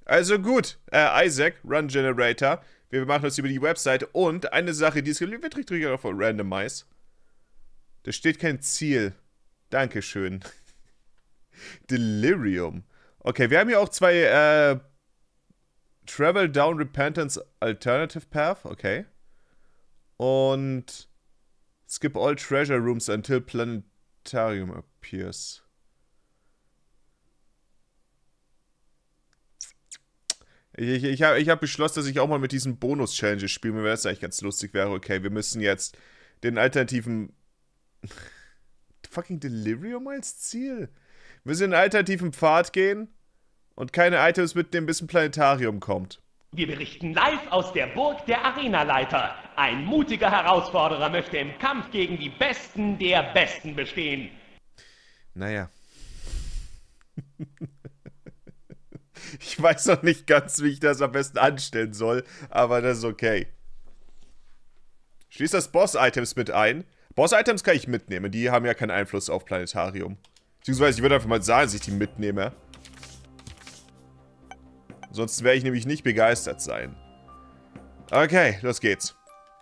Also gut, Isaac, Run Generator. Wir machen das über die Website. Und eine Sache, die ist wird auf Randomize. Da steht kein Ziel. Dankeschön. Delirium. Okay, wir haben hier auch zwei, Travel Down Repentance Alternative Path. Okay. Und Skip all treasure rooms until Planetarium appears. Ich hab beschlossen, dass ich auch mal mit diesen Bonus-Challenges spiele, weil das eigentlich ganz lustig wäre. Okay, wir müssen jetzt den alternativen... Fucking Delirium als Ziel? Wir müssen den alternativen Pfad gehen und keine Items mitnehmen, bis ein Planetarium kommt. Wir berichten live aus der Burg der Arenaleiter. Ein mutiger Herausforderer möchte im Kampf gegen die Besten der Besten bestehen. Naja. Ich weiß noch nicht ganz, wie ich das am besten anstellen soll, aber das ist okay. Schließ das Boss-Items mit ein. Boss-Items kann ich mitnehmen, die haben ja keinen Einfluss auf Planetarium. Beziehungsweise ich würde einfach mal sagen, dass ich die mitnehme. Sonst werde ich nämlich nicht begeistert sein. Okay, los geht's.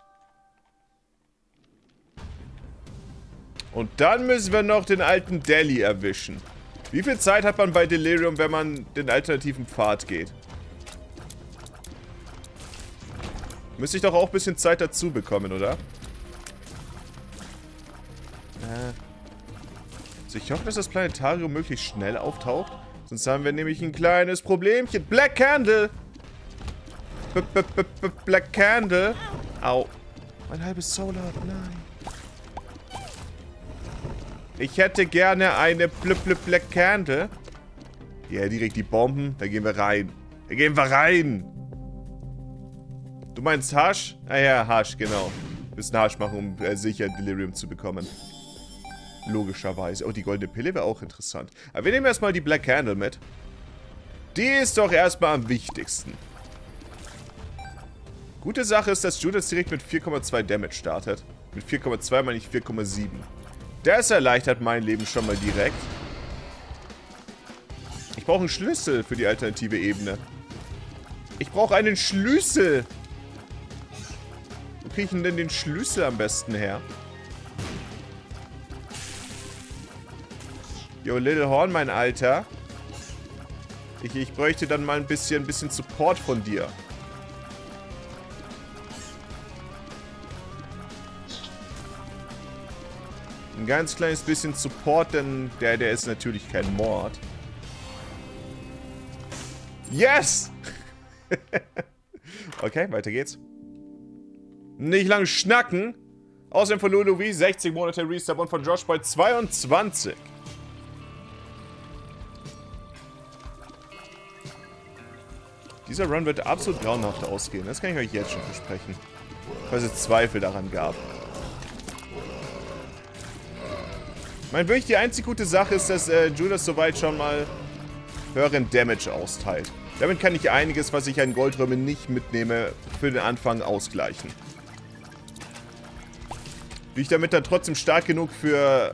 Und dann müssen wir noch den alten Delhi erwischen. Wie viel Zeit hat man bei Delirium, wenn man den alternativen Pfad geht? Müsste ich doch auch ein bisschen Zeit dazu bekommen, oder? Also ich hoffe, dass das Planetarium möglichst schnell auftaucht. Sonst haben wir nämlich ein kleines Problemchen. Black Candle! Black Candle! Au. Mein halbes Solar, nein. Ich hätte gerne eine Black Candle. Ja, direkt die Bomben. Da gehen wir rein. Da gehen wir rein. Du meinst Hasch? Ah ja, Hasch, genau. Wir müssen Hasch machen, um sicher Delirium zu bekommen. Logischerweise. Oh, die goldene Pille wäre auch interessant. Aber wir nehmen erstmal die Black Candle mit. Die ist doch erstmal am wichtigsten. Gute Sache ist, dass Judas direkt mit 4,2 Damage startet. Mit 4,2 meine ich 4,7. Das erleichtert mein Leben schon mal direkt. Ich brauche einen Schlüssel für die alternative Ebene. Ich brauche einen Schlüssel. Wo kriege ich denn den Schlüssel am besten her? Yo, Little Horn, mein Alter. Ich bräuchte dann mal ein bisschen Support von dir. Ein ganz kleines bisschen Support, denn der ist natürlich kein Mord. Yes! Okay, weiter geht's. Nicht lang schnacken. Außerdem von Lulu V 60 Monate Restart und von Josh Boy 22. Dieser Run wird absolut grauenhaft ausgehen. Das kann ich euch jetzt schon versprechen. Weil es Zweifel daran gab. Ich meine, wirklich die einzig gute Sache ist, dass Judas soweit schon mal höheren Damage austeilt. Damit kann ich einiges, was ich an Goldrömen nicht mitnehme, für den Anfang ausgleichen. Wie ich damit dann trotzdem stark genug für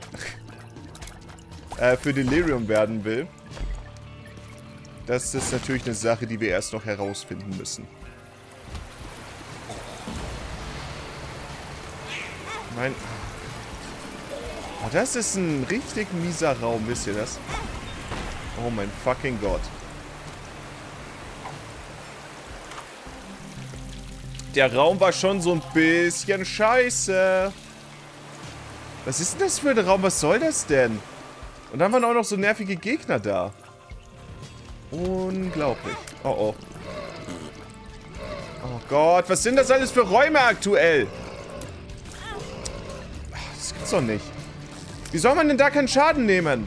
Delirium werden will, das ist natürlich eine Sache, die wir erst noch herausfinden müssen. Oh, das ist ein richtig mieser Raum, wisst ihr das? Oh mein fucking Gott. Der Raum war schon so ein bisschen scheiße. Was ist denn das für ein Raum? Was soll das denn? Und dann waren auch noch so nervige Gegner da. Unglaublich. Oh oh. Oh Gott, was sind das alles für Räume aktuell? Das gibt's doch nicht. Wie soll man denn da keinen Schaden nehmen?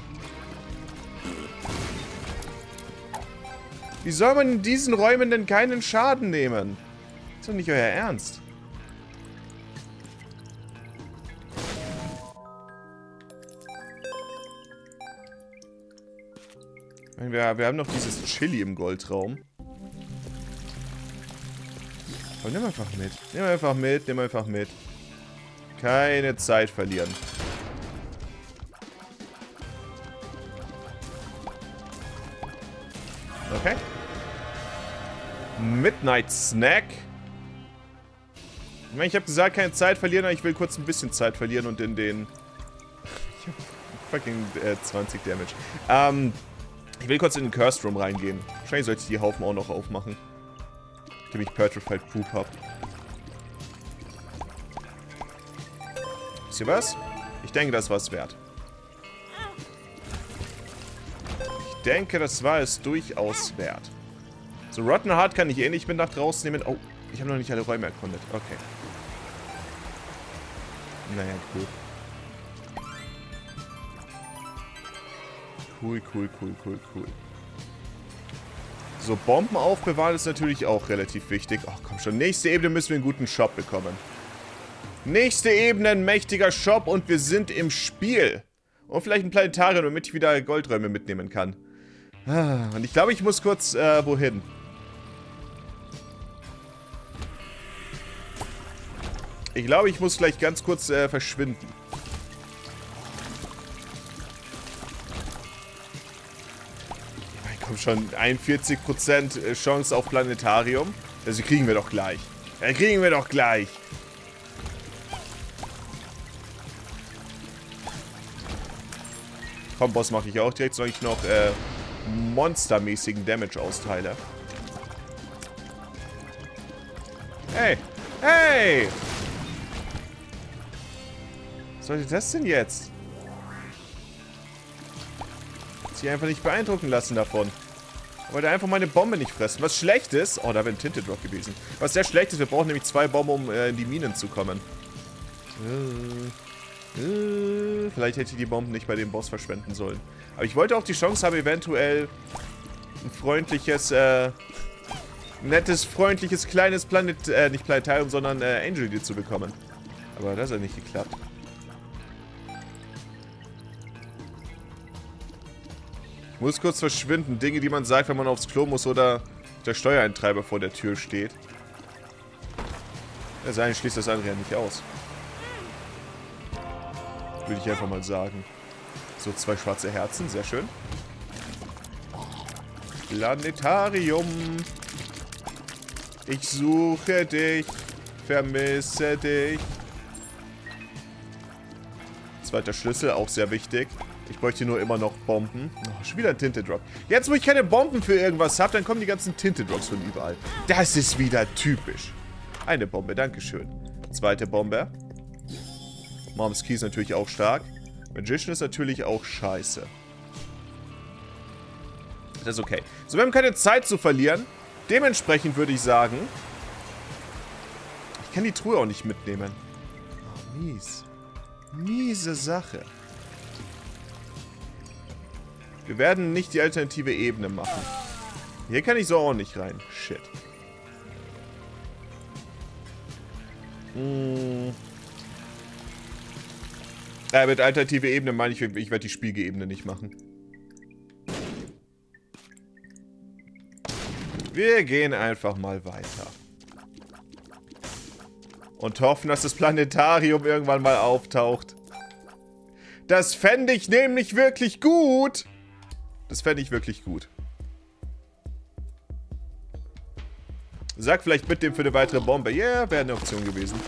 Wie soll man in diesen Räumen denn keinen Schaden nehmen? Das ist doch nicht euer Ernst. Wir haben noch dieses Chili im Goldraum. Aber nimm einfach mit. Nimm einfach mit, nimm einfach mit. Keine Zeit verlieren. Okay. Midnight Snack. Ich meine, ich habe gesagt, keine Zeit verlieren, aber ich will kurz ein bisschen Zeit verlieren und in den... Ich hab fucking 20 Damage. Ich will kurz in den Cursed Room reingehen. Wahrscheinlich sollte ich die Haufen auch noch aufmachen. Indem ich Petrified Poop habe. Wisst ihr was? Ich denke, das war es wert. Ich denke, das war es durchaus wert. So, Rotten Heart kann ich eh nicht mit nach draußen nehmen. Oh, ich habe noch nicht alle Räume erkundet. Okay. Naja, cool. Cool. So, Bomben aufbewahren ist natürlich auch relativ wichtig. Ach, komm schon. Nächste Ebene müssen wir einen guten Shop bekommen. Nächste Ebene, ein mächtiger Shop und wir sind im Spiel. Und vielleicht ein Planetarium, damit ich wieder Goldräume mitnehmen kann. Und ich glaube, ich muss kurz, wohin? Ich glaube, ich muss gleich ganz kurz, verschwinden. Komm schon, 41% Chance auf Planetarium. Also kriegen wir doch gleich. Ja, kriegen wir doch gleich. Komm, Boss mache ich auch direkt, soll ich noch monstermäßigen Damage austeile. Hey! Hey! Was sollte das denn jetzt? Sich einfach nicht beeindrucken lassen davon. Ich wollte einfach meine Bombe nicht fressen. Was schlecht ist... Oh, da wäre ein Tinted Rock gewesen. Was sehr schlecht ist, wir brauchen nämlich 2 Bomben, um in die Minen zu kommen. Vielleicht hätte ich die Bomben nicht bei dem Boss verschwenden sollen. Aber ich wollte auch die Chance haben, eventuell ein freundliches, nettes, freundliches, kleines nicht Planetarium, sondern Angel Deal zu bekommen. Aber das hat nicht geklappt. Ich muss kurz verschwinden. Dinge, die man sagt, wenn man aufs Klo muss oder der Steuereintreiber vor der Tür steht. Das eine schließt das andere ja nicht aus. Würde ich einfach mal sagen. So, 2 schwarze Herzen. Sehr schön. Planetarium. Ich suche dich. Vermisse dich. Zweiter Schlüssel, auch sehr wichtig. Ich bräuchte nur immer noch Bomben. Oh, schon wieder ein Tinted Rock. Jetzt, wo ich keine Bomben für irgendwas habe, dann kommen die ganzen Tinted Rocks von überall. Das ist wieder typisch. Eine Bombe, dankeschön. Zweite Bombe. Mom's Key ist natürlich auch stark. Magician ist natürlich auch scheiße. Das ist okay. So, wir haben keine Zeit zu verlieren. Dementsprechend würde ich sagen... Ich kann die Truhe auch nicht mitnehmen. Oh, mies. Miese Sache. Wir werden nicht die alternative Ebene machen. Hier kann ich so auch nicht rein. Shit. Mit alternative Ebene meine ich, ich werde die Spiegelebene nicht machen. Wir gehen einfach mal weiter. Und hoffen, dass das Planetarium irgendwann mal auftaucht. Das fände ich nämlich wirklich gut. Das fände ich wirklich gut. Sag vielleicht mit dem für eine weitere Bombe. Ja, yeah, wäre eine Option gewesen.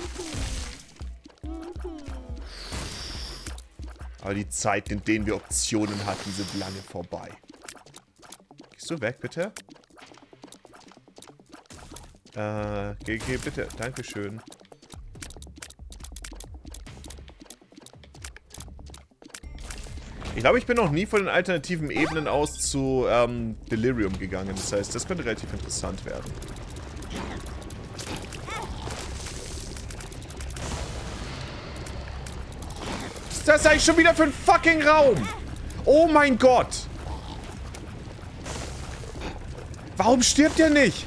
Aber die Zeiten, in denen wir Optionen hatten, sind lange vorbei. Gehst du weg, bitte? Geh bitte. Dankeschön. Ich glaube, ich bin noch nie von den alternativen Ebenen aus zu Delirium gegangen. Das heißt, das könnte relativ interessant werden. Was ist das eigentlich schon wieder für ein fucking Raum? Oh mein Gott! Warum stirbt der nicht?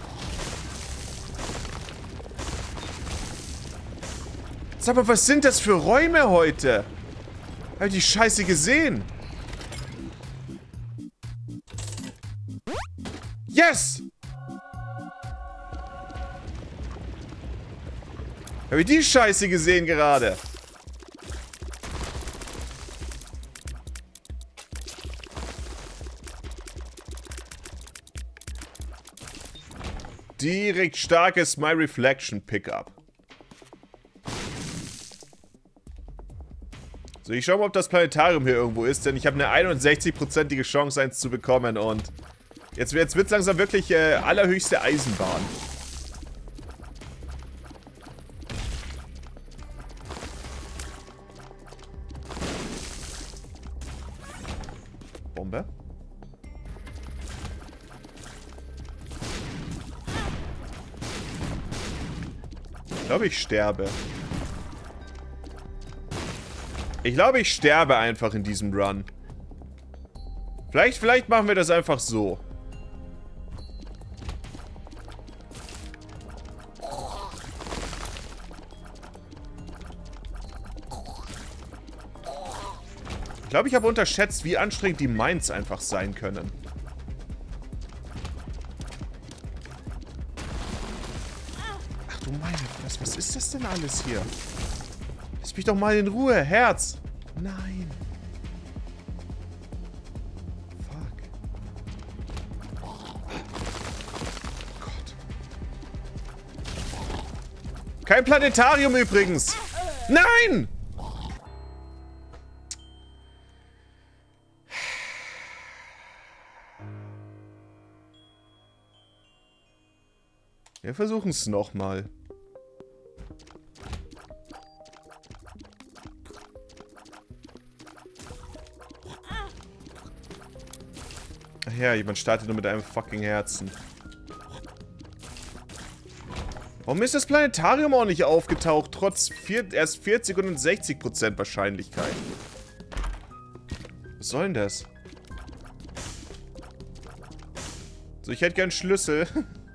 Sag mal, was sind das für Räume heute? Hab ich die Scheiße gesehen? Yes! Hab ich die Scheiße gesehen gerade? direkt starkes My Reflection Pickup. So, ich schau mal, ob das Planetarium hier irgendwo ist, denn ich habe eine 61%ige Chance, eins zu bekommen und jetzt wird's langsam wirklich allerhöchste Eisenbahn. Bombe. Ich glaube, ich sterbe. Ich glaube, ich sterbe einfach in diesem Run. Vielleicht machen wir das einfach so. Ich glaube, ich habe unterschätzt, wie anstrengend die Mines einfach sein können. Ach du meine Fresse, was ist das denn alles hier? Lass mich doch mal in Ruhe, Herz! Nein. Fuck. Gott. Kein Planetarium übrigens! Nein! Wir versuchen es nochmal. Ach ja, jemand startet nur mit einem fucking Herzen. Warum ist das Planetarium auch nicht aufgetaucht, trotz erst 40 und 60% Wahrscheinlichkeit? Was soll denn das? So, ich hätte gern Schlüssel.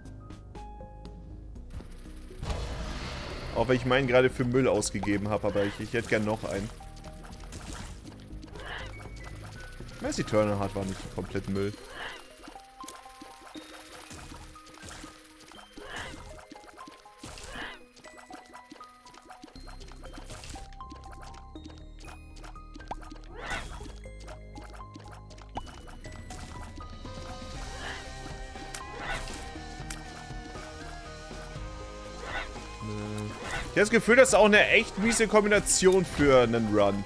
Auch wenn ich meinen gerade für Müll ausgegeben habe, aber ich hätte gern noch einen. Ich weiß, die Eternal Heart war nicht komplett Müll. Ich habe das Gefühl, das ist auch eine echt miese Kombination für einen Run.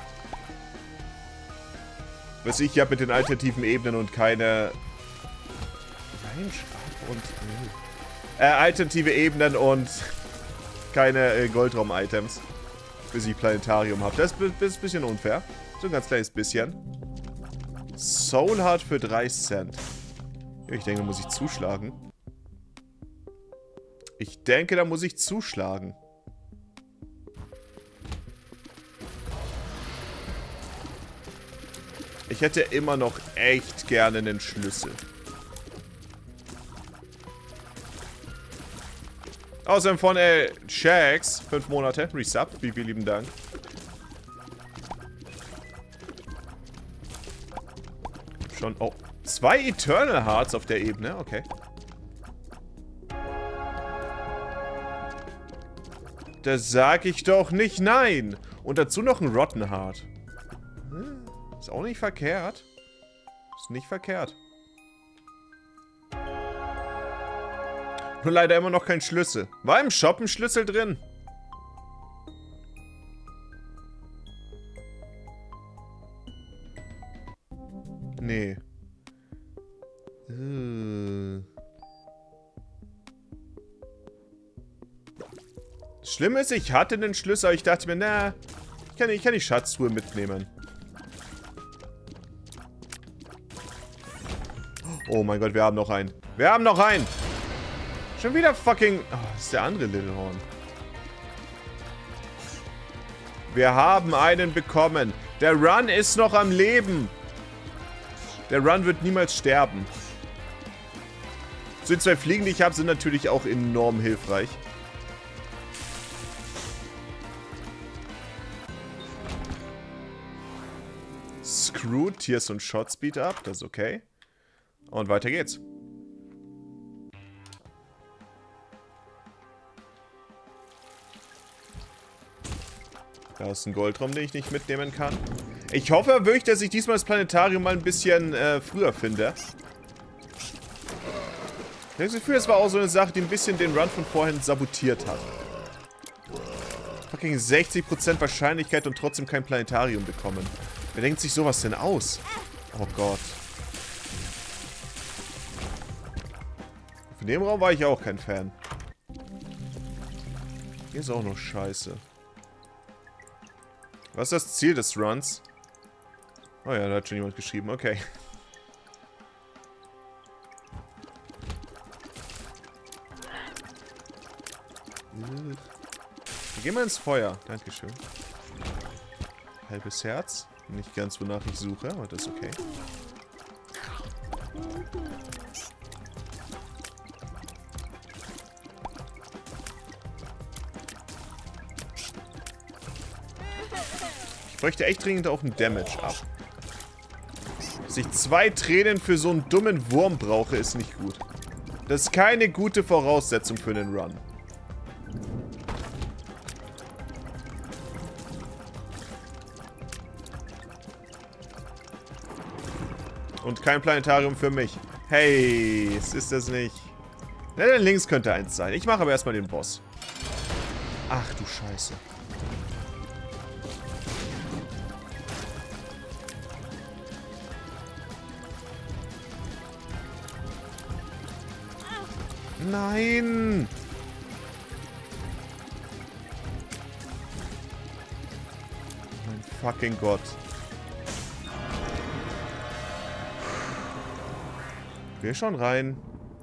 Was ich habe mit den alternativen Ebenen und keine... Nein, Stab und... alternative Ebenen und keine Goldraum-Items. Bis ich Planetarium habe. Das ist ein bisschen unfair. So ein ganz kleines bisschen. Soul Heart für 3 Cent. Ja, ich denke, da muss ich zuschlagen. Ich denke, da muss ich zuschlagen. Ich hätte immer noch echt gerne einen Schlüssel. Außerdem von Shax, 5 Monate, Resub, vielen lieben Dank. Schon, oh, 2 Eternal Hearts auf der Ebene, okay. Da sag ich doch nicht nein. Und dazu noch ein Rotten Heart. Ist auch nicht verkehrt. Ist nicht verkehrt. Nur leider immer noch kein Schlüssel. War im Shop ein Schlüssel drin? Nee. Das Schlimme ist, ich hatte einen Schlüssel, aber ich dachte mir, na, ich kann die Schatztruhe mitnehmen. Oh mein Gott, wir haben noch einen. Wir haben noch einen. Schon wieder fucking... Oh, das ist der andere Little Horn. Wir haben einen bekommen. Der Run ist noch am Leben. Der Run wird niemals sterben. So, die 2 Fliegen, die ich habe, sind natürlich auch enorm hilfreich. Screw, Tears und Shot Speed up. Das ist okay. Und weiter geht's. Da ist ein Goldraum, den ich nicht mitnehmen kann. Ich hoffe wirklich, dass ich diesmal das Planetarium mal ein bisschen früher finde. Ich habe das Gefühl, das war auch so eine Sache, die ein bisschen den Run von vorhin sabotiert hat. Fucking 60% Wahrscheinlichkeit und trotzdem kein Planetarium bekommen. Wer denkt sich sowas denn aus? Oh Gott. Von dem Raum war ich auch kein Fan. Hier ist auch noch scheiße. Was ist das Ziel des Runs? Oh ja, da hat schon jemand geschrieben. Okay. Wir gehen mal ins Feuer. Dankeschön. Halbes Herz. Nicht ganz, wonach ich suche, aber das ist okay. Ich bräuchte echt dringend auch einen Damage ab. Dass ich 2 Tränen für so einen dummen Wurm brauche, ist nicht gut. Das ist keine gute Voraussetzung für einen Run. Und kein Planetarium für mich. Hey, es ist das nicht. Ja, dann links könnte eins sein. Ich mache aber erstmal den Boss. Ach du Scheiße. Nein! Mein fucking Gott. Wir schon rein.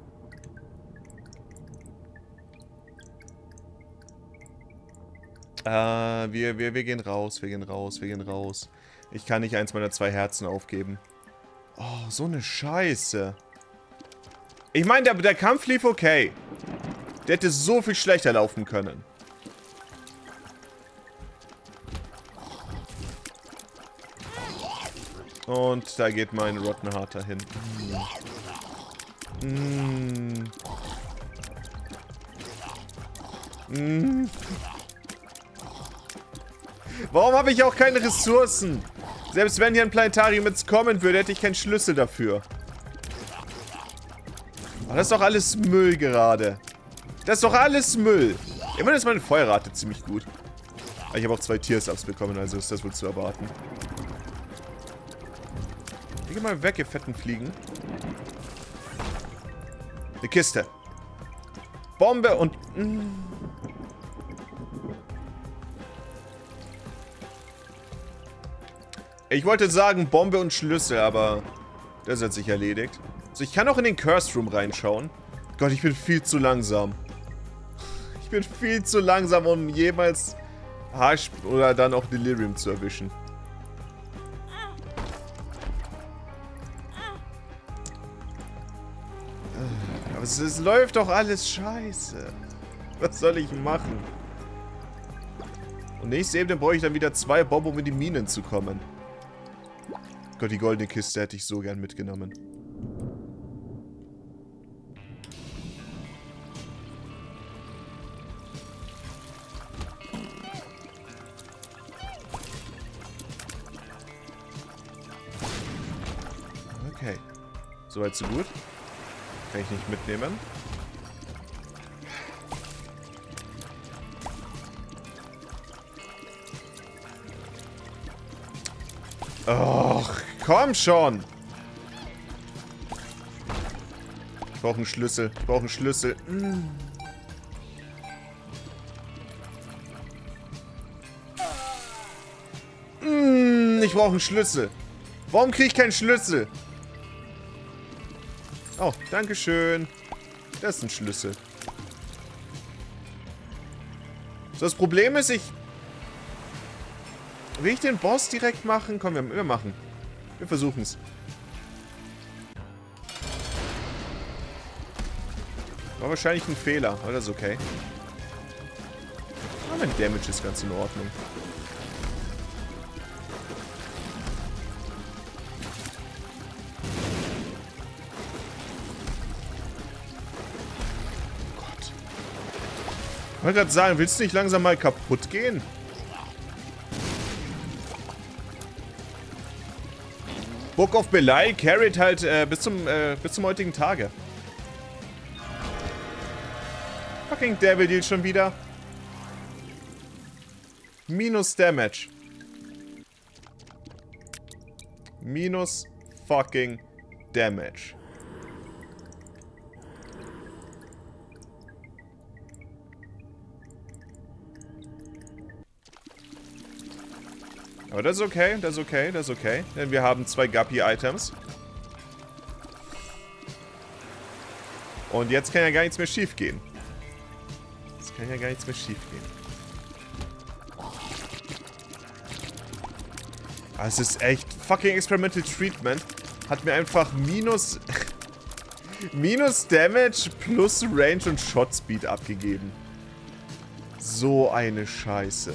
Wir gehen raus, wir gehen raus, wir gehen raus. Ich kann nicht eins meiner 2 Herzen aufgeben. Oh, so eine Scheiße. Ich meine, der Kampf lief okay. Der hätte so viel schlechter laufen können. Und da geht mein Rotten Heart dahin. Warum habe ich auch keine Ressourcen? Selbst wenn hier ein Planetarium jetzt kommen würde, hätte ich keinen Schlüssel dafür. Oh, das ist doch alles Müll gerade. Das ist doch alles Müll. Immerhin ist meine Feuerrate ziemlich gut. Aber ich habe auch 2 Tier-Subs bekommen, also ist das wohl zu erwarten. Geh mal weg, ihr fetten Fliegen. Eine Kiste. Bombe und... Ich wollte sagen Bombe und Schlüssel, aber das hat sich erledigt. So, ich kann auch in den Curse Room reinschauen. Gott, ich bin viel zu langsam. Ich bin viel zu langsam, um jemals Harsh oder dann auch Delirium zu erwischen. Aber es läuft doch alles scheiße. Was soll ich machen? Und nächste Ebene brauche ich dann wieder 2 Bob, um in die Minen zu kommen. Gott, die goldene Kiste hätte ich so gern mitgenommen. Okay. Soweit so gut. Kann ich nicht mitnehmen. Och, komm schon! Ich brauche einen Schlüssel. Ich brauche einen Schlüssel. Ich brauche einen Schlüssel. Warum kriege ich keinen Schlüssel? Oh, dankeschön. Das ist ein Schlüssel. So, das Problem ist, will ich den Boss direkt machen? Komm, wir machen. Wir versuchen es. War wahrscheinlich ein Fehler, aber das ist okay. Aber mein Damage ist ganz in Ordnung. Ich wollte gerade sagen, willst du nicht langsam mal kaputt gehen? Book of Belial carried halt bis zum heutigen Tage. Fucking Devil Deal schon wieder. Minus Damage. Minus fucking Damage. Aber das ist okay, das ist okay, das ist okay. Denn wir haben 2 Guppy-Items. Und jetzt kann ja gar nichts mehr schief gehen. Jetzt kann ja gar nichts mehr schief gehen. Es ist echt fucking Experimental Treatment. Hat mir einfach minus Damage plus Range und Shot Speed abgegeben. So eine Scheiße.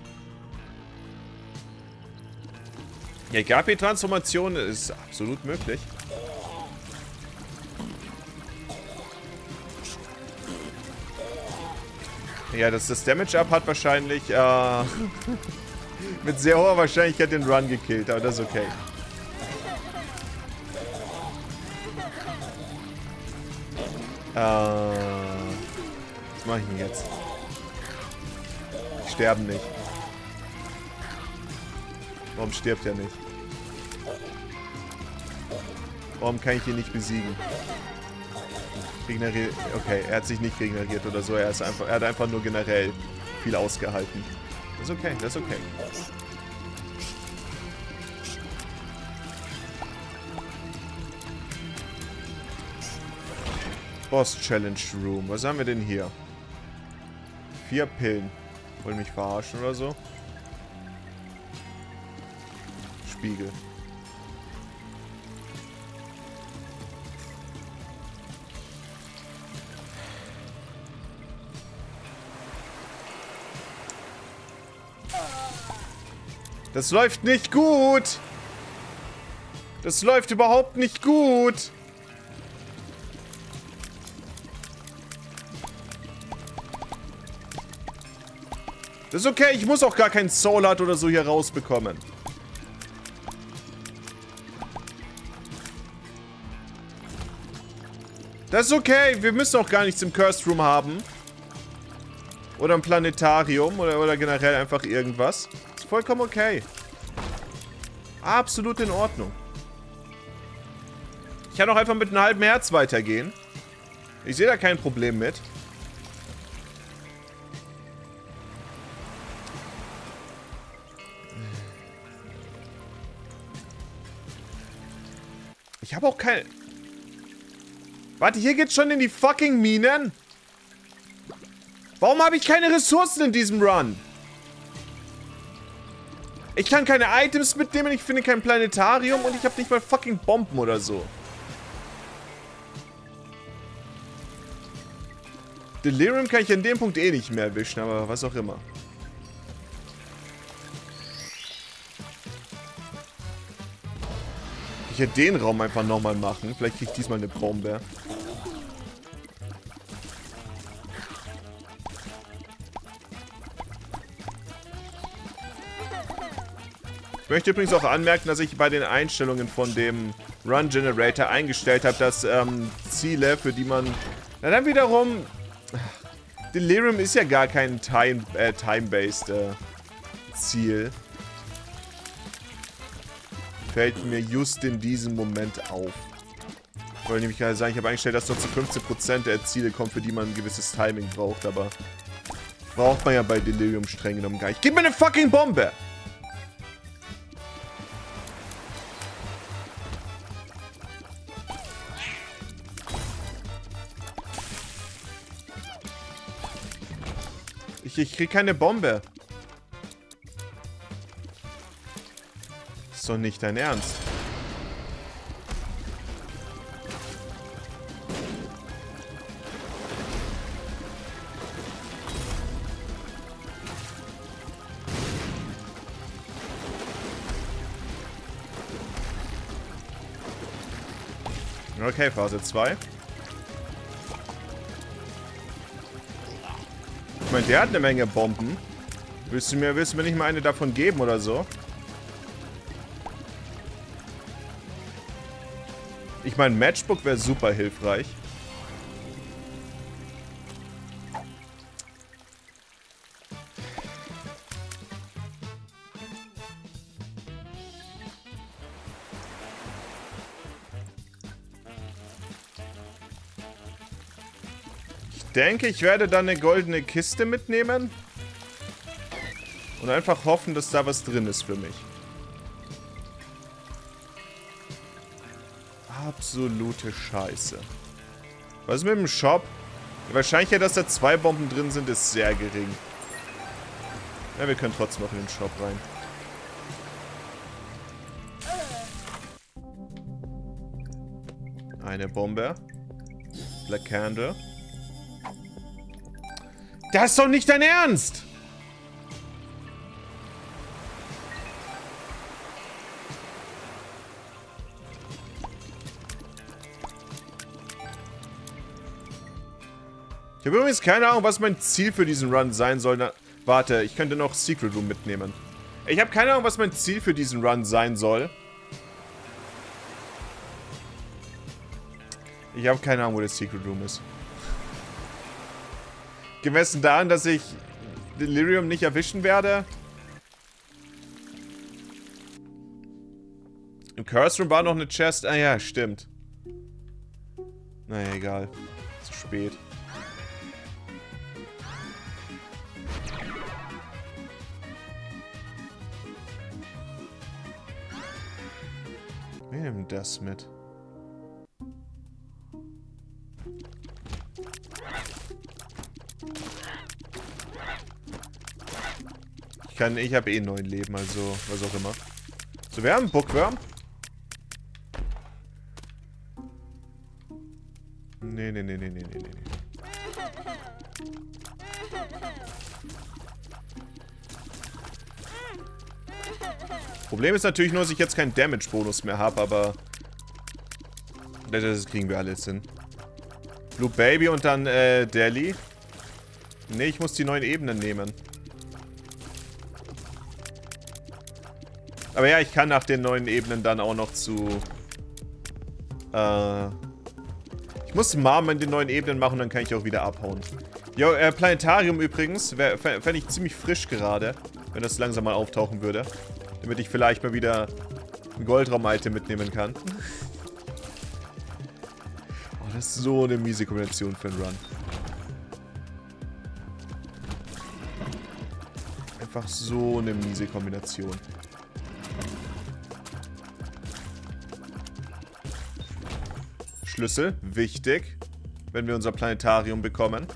Ja, Guppy-Transformation ist absolut möglich. Ja, das Damage-Up hat wahrscheinlich mit sehr hoher Wahrscheinlichkeit den Run gekillt, aber das ist okay. Was mache ich denn jetzt? Die sterben nicht. Warum stirbt er nicht? Warum kann ich ihn nicht besiegen? Regeneriert. Okay, er hat sich nicht regeneriert oder so. Er hat einfach nur generell viel ausgehalten. Das ist okay, das ist okay. Boss Challenge Room. Was haben wir denn hier? 4 Pillen. Wollen mich verarschen oder so? Spiegel. Das läuft nicht gut. Das läuft überhaupt nicht gut. Das ist okay, ich muss auch gar keinen Soul Heart oder so hier rausbekommen. Das ist okay, wir müssen auch gar nichts im Cursed Room haben. Oder ein Planetarium oder generell einfach irgendwas. Ist vollkommen okay. Absolut in Ordnung. Ich kann auch einfach mit einem halben Herz weitergehen. Ich sehe da kein Problem mit. Ich habe auch kein... Warte, hier geht's schon in die fucking Minen? Warum habe ich keine Ressourcen in diesem Run? Ich kann keine Items mitnehmen, ich finde kein Planetarium und ich habe nicht mal fucking Bomben oder so. Delirium kann ich an dem Punkt eh nicht mehr erwischen, aber was auch immer. Ich hätte den Raum einfach nochmal machen. Vielleicht kriege ich diesmal eine Bombe. Ich möchte übrigens auch anmerken, dass ich bei den Einstellungen von dem Run Generator eingestellt habe, dass Ziele, für die man... Na dann wiederum... Delirium ist ja gar kein Time-based Ziel. Fällt mir just in diesem Moment auf. Ich wollte nämlich gerade sagen, ich habe eingestellt, dass nur zu 15% der Ziele kommen, für die man ein gewisses Timing braucht, aber braucht man ja bei Delirium streng genommen gar nicht. Gib mir eine fucking Bombe! Ich krieg keine Bombe. Ist doch nicht dein Ernst. Okay, Phase 2. Ich meine, der hat eine Menge Bomben. Willst du mir nicht mal eine davon geben oder so? Ich meine, Matchbook wäre super hilfreich. denke, ich werde dann eine goldene Kiste mitnehmen. Und einfach hoffen, dass da was drin ist für mich. Absolute Scheiße. Was ist mit dem Shop? Die Wahrscheinlichkeit, dass da 2 Bomben drin sind, ist sehr gering. Ja, wir können trotzdem noch in den Shop rein. Eine Bombe. Black Candle. Das ist doch nicht dein Ernst! Ich habe übrigens keine Ahnung, was mein Ziel für diesen Run sein soll. Na, warte, ich könnte noch Secret Room mitnehmen. Ich habe keine Ahnung, was mein Ziel für diesen Run sein soll. Ich habe keine Ahnung, wo das Secret Room ist. Gemessen daran, dass ich Delirium nicht erwischen werde. Im Curse Room war noch eine Chest. Ah ja, stimmt. Naja, egal. Zu spät. Wir nehmen das mit. Ich habe eh 9 Leben, also was auch immer. So, wir haben einen Bookworm. Nee. Problem ist natürlich nur, dass ich jetzt keinen Damage-Bonus mehr habe, aber das kriegen wir alles hin. Blue Baby und dann Delhi. Nee, ich muss die neuen Ebenen nehmen. Aber ja, ich kann nach den neuen Ebenen dann auch noch zu... ich muss Mom in den neuen Ebenen machen, dann kann ich auch wieder abhauen. Jo, Planetarium übrigens, fände ich ziemlich frisch gerade, wenn das langsam mal auftauchen würde. Damit ich vielleicht mal wieder ein Goldraum-Item mitnehmen kann. Oh, das ist so eine miese Kombination für einen Run. Einfach so eine miese Kombination. Schlüssel, wichtig, wenn wir unser Planetarium bekommen.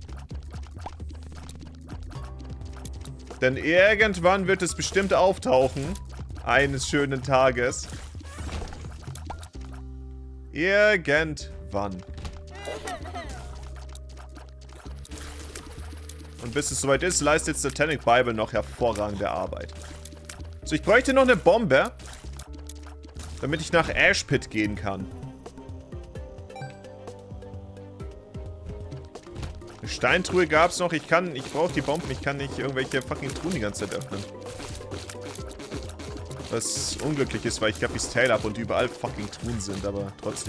Denn irgendwann wird es bestimmt auftauchen. Eines schönen Tages. Irgendwann. Und bis es soweit ist, leistet Satanic Bible noch hervorragende Arbeit. So, ich bräuchte noch eine Bombe, damit ich nach Ash Pit gehen kann. Eine Steintruhe gab es noch. Ich brauche die Bomben. Ich kann nicht irgendwelche fucking Truhen die ganze Zeit öffnen. Was unglücklich ist, weil ich Guppies Tail habe und überall fucking Truhen sind, aber trotzdem.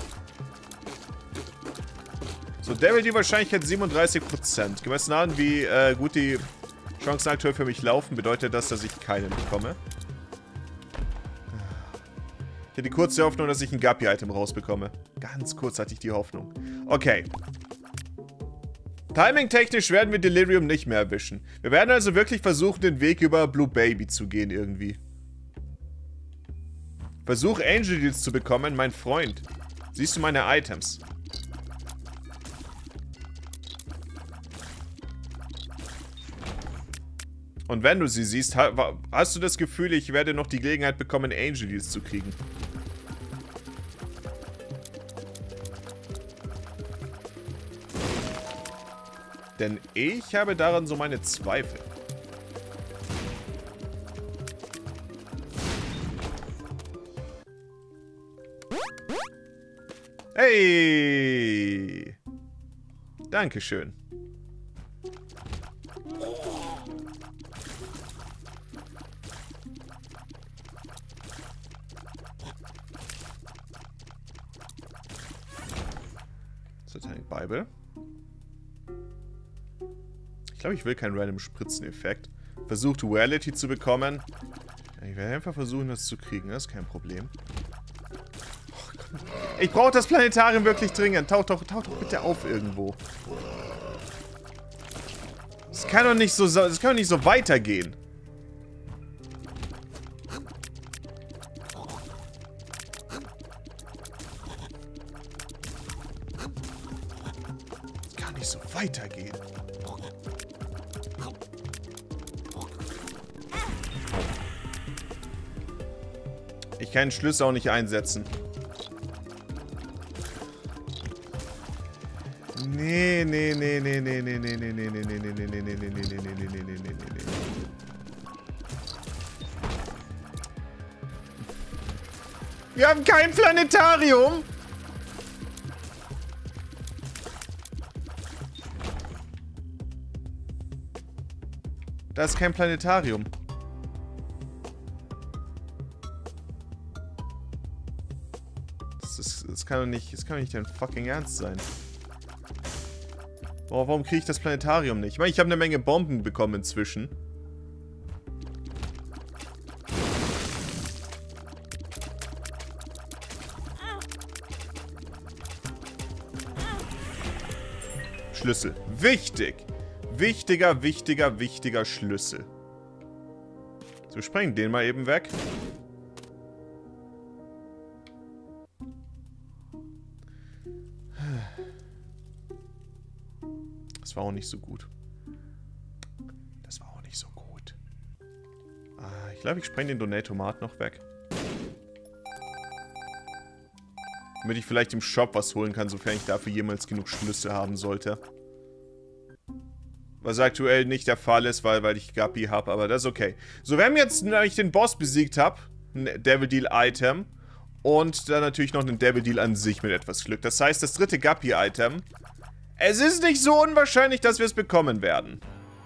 So, Devil die Wahrscheinlichkeit 37%. Gemessen an, wie gut die Chancen aktuell für mich laufen, bedeutet das, dass ich keinen bekomme. Ich hatte die kurze Hoffnung, dass ich ein Guppy-Item rausbekomme. Ganz kurz hatte ich die Hoffnung. Okay. Timing-technisch werden wir Delirium nicht mehr erwischen. Wir werden also wirklich versuchen, den Weg über Blue Baby zu gehen irgendwie. Versuch Angel Deals zu bekommen, mein Freund. Siehst du meine Items? Und wenn du sie siehst, hast du das Gefühl, ich werde noch die Gelegenheit bekommen, Angel Deals zu kriegen. Denn ich habe daran so meine Zweifel. Hey! Dankeschön. Satanic Bible. Ich glaube, ich will keinen random Spritzeneffekt. Versucht Duality zu bekommen. Ich werde einfach versuchen, das zu kriegen. Das ist kein Problem. Oh, komm. Ich brauche das Planetarium wirklich dringend. Tauch doch bitte auf irgendwo. Das kann doch nicht so weitergehen. Das kann nicht so weitergehen. Ich kann den Schlüssel auch nicht einsetzen. Nee. Wir haben kein Planetarium. Da ist kein Planetarium. Das kann doch nicht dein fucking Ernst sein. Oh, warum kriege ich das Planetarium nicht? Ich meine, ich habe eine Menge Bomben bekommen inzwischen. Schlüssel. Wichtig. Wichtiger Schlüssel. So, wir sprengen den mal eben weg. Das war auch nicht so gut. Ich glaube, ich spreng den Donatomat noch weg. Damit ich vielleicht im Shop was holen kann, sofern ich dafür jemals genug Schlüssel haben sollte. Was aktuell nicht der Fall ist, weil ich Guppy habe, aber das ist okay. So, wir haben jetzt, wenn ich den Boss besiegt habe, ein Devil Deal Item. Und dann natürlich noch einen Devil Deal an sich mit etwas Glück. Das heißt, das dritte Guppy Item. Es ist nicht so unwahrscheinlich, dass wir es bekommen werden.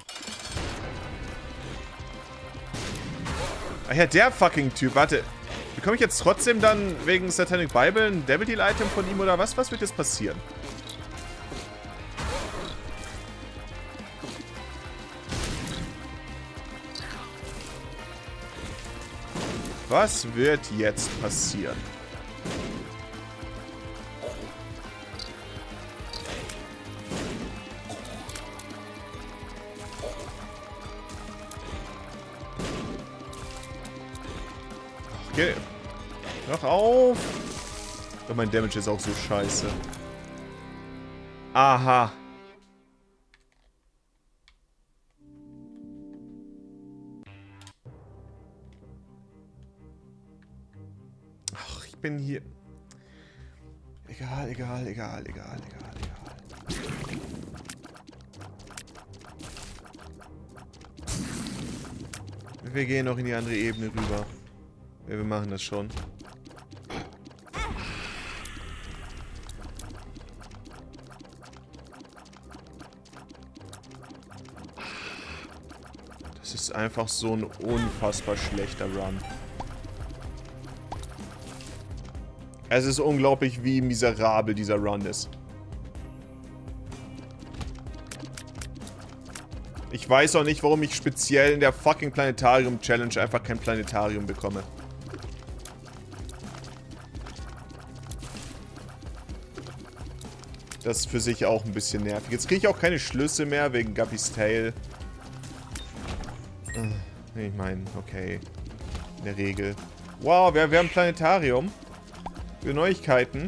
Ach ja, der fucking Typ. Warte. Bekomme ich jetzt trotzdem dann wegen Satanic Bible ein Devil Deal Item von ihm oder was? Was wird jetzt passieren? Was wird jetzt passieren? Okay. Hör auf! Oh, mein Damage ist auch so scheiße. Aha. Ach, ich bin hier. Egal. Wir gehen noch in die andere Ebene rüber. Ja, wir machen das schon. Das ist einfach so ein unfassbar schlechter Run. Es ist unglaublich, wie miserabel dieser Run ist. Ich weiß auch nicht, warum ich speziell in der fucking Planetarium Challenge einfach kein Planetarium bekomme. Das ist für sich auch ein bisschen nervig. Jetzt kriege ich auch keine Schlüssel mehr wegen Guppys Tail. Ich meine, okay. In der Regel. Wow, wir haben ein Planetarium. Für Neuigkeiten.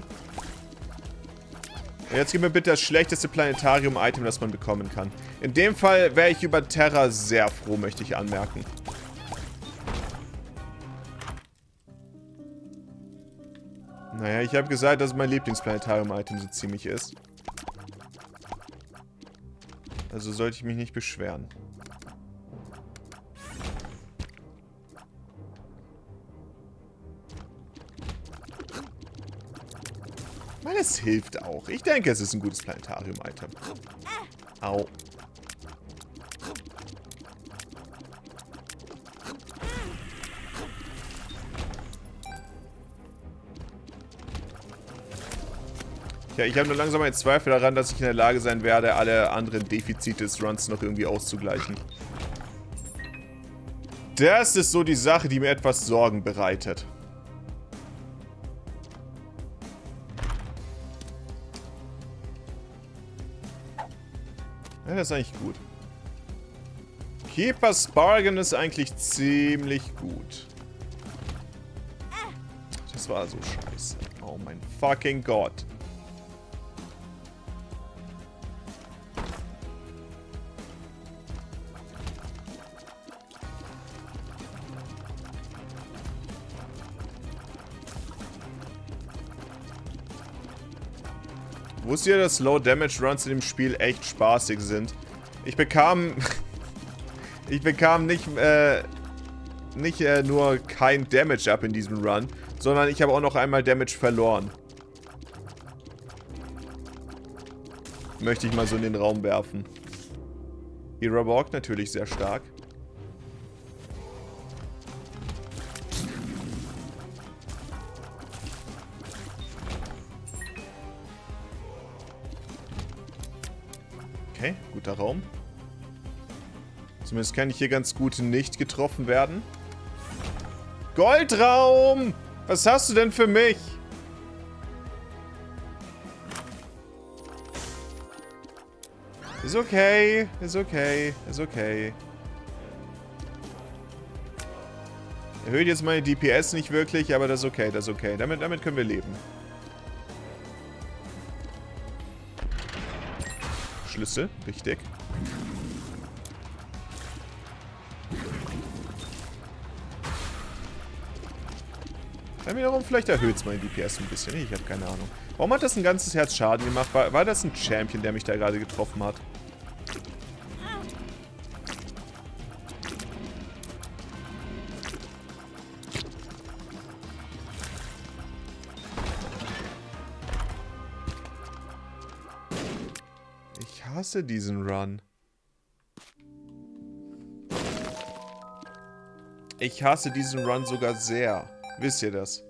Jetzt gib mir bitte das schlechteste Planetarium-Item, das man bekommen kann. In dem Fall wäre ich über Terra sehr froh, möchte ich anmerken. Naja, ich habe gesagt, dass mein Lieblingsplanetarium-Item so ziemlich ist. Also sollte ich mich nicht beschweren. Weil es hilft auch. Ich denke, es ist ein gutes Planetarium-Item. Au. Ja, ich habe nur langsam einen Zweifel daran, dass ich in der Lage sein werde, alle anderen Defizite des Runs noch irgendwie auszugleichen. Das ist so die Sache, die mir etwas Sorgen bereitet. Ja, das ist eigentlich gut. Keeper's Bargain ist eigentlich ziemlich gut. Das war so scheiße. Oh mein fucking Gott. Wusstet ihr, dass Low Damage Runs in dem Spiel echt spaßig sind? Ich bekam nicht nur kein Damage ab in diesem Run, sondern ich habe auch noch einmal Damage verloren. Möchte ich mal so in den Raum werfen. Eraborg natürlich sehr stark. Okay, guter Raum. Zumindest kann ich hier ganz gut nicht getroffen werden. Goldraum! Was hast du denn für mich? Ist okay, ist okay, ist okay. Erhöht jetzt meine DPS nicht wirklich, aber das ist okay, das ist okay. Damit können wir leben. Schlüssel, richtig. Dann wiederum, vielleicht erhöht es mein DPS ein bisschen. Ich habe keine Ahnung. Warum hat das ein ganzes Herz Schaden gemacht? War das ein Champion, der mich da gerade getroffen hat? Ich hasse diesen Run. Ich hasse diesen Run sogar sehr. Wisst ihr das?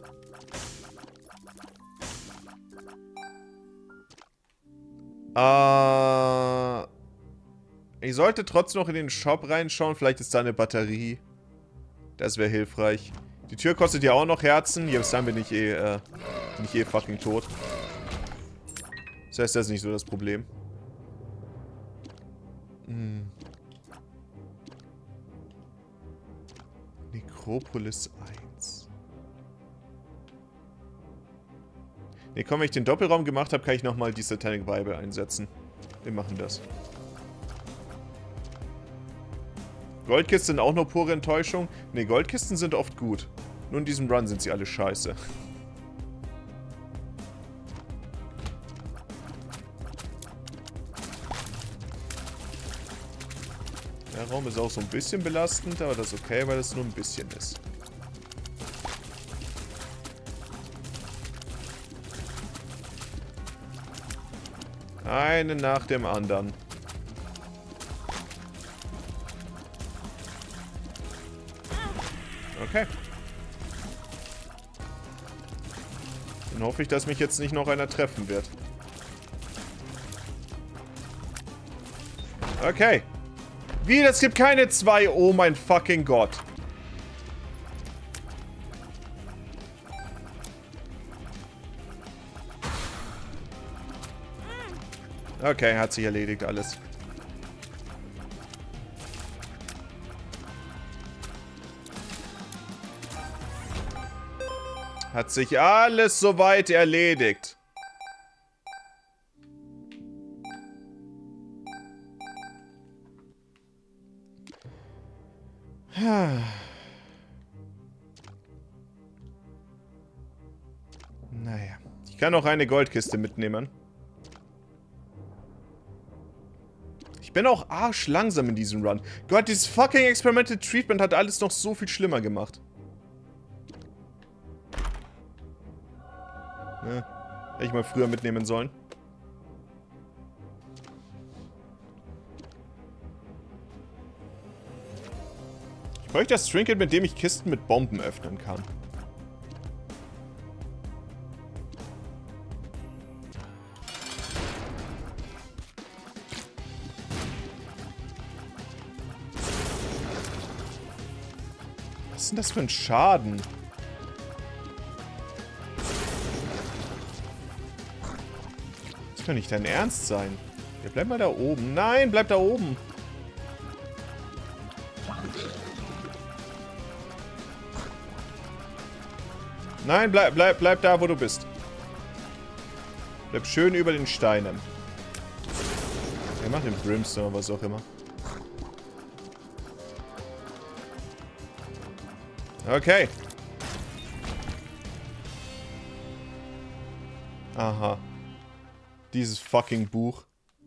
Ich sollte trotzdem noch in den Shop reinschauen. Vielleicht ist da eine Batterie. Das wäre hilfreich. Die Tür kostet ja auch noch Herzen. Hier dann bin ich eh fucking tot. Das heißt, das ist nicht so das Problem. Necropolis 1. Ne, komm, wenn ich den Doppelraum gemacht habe, kann ich nochmal die Satanic Bible einsetzen. Wir machen das. Goldkisten sind auch nur pure Enttäuschung. Ne, Goldkisten sind oft gut. Nur in diesem Run sind sie alle scheiße. Der Raum ist auch so ein bisschen belastend, aber das ist okay, weil es nur ein bisschen ist. Eine nach dem anderen. Okay. Dann hoffe ich, dass mich jetzt nicht noch einer treffen wird. Okay. Wie? Das gibt keine 2. Oh mein fucking Gott. Okay, hat sich erledigt alles. Hat sich alles soweit erledigt. Naja. Ich kann auch eine Goldkiste mitnehmen. Ich bin auch arschlangsam in diesem Run. Gott, dieses fucking Experimental Treatment hat alles noch so viel schlimmer gemacht. Ne, hätte ich mal früher mitnehmen sollen. Ich bräuchte das Trinket, mit dem ich Kisten mit Bomben öffnen kann. Was ist denn das für ein Schaden? Das kann nicht dein Ernst sein. Ja, bleib mal da oben. Nein, bleib da oben. Nein, bleib da, wo du bist. Bleib schön über den Steinen. Er macht den Brimstone, was auch immer. Okay. Aha. Dieses fucking Buch.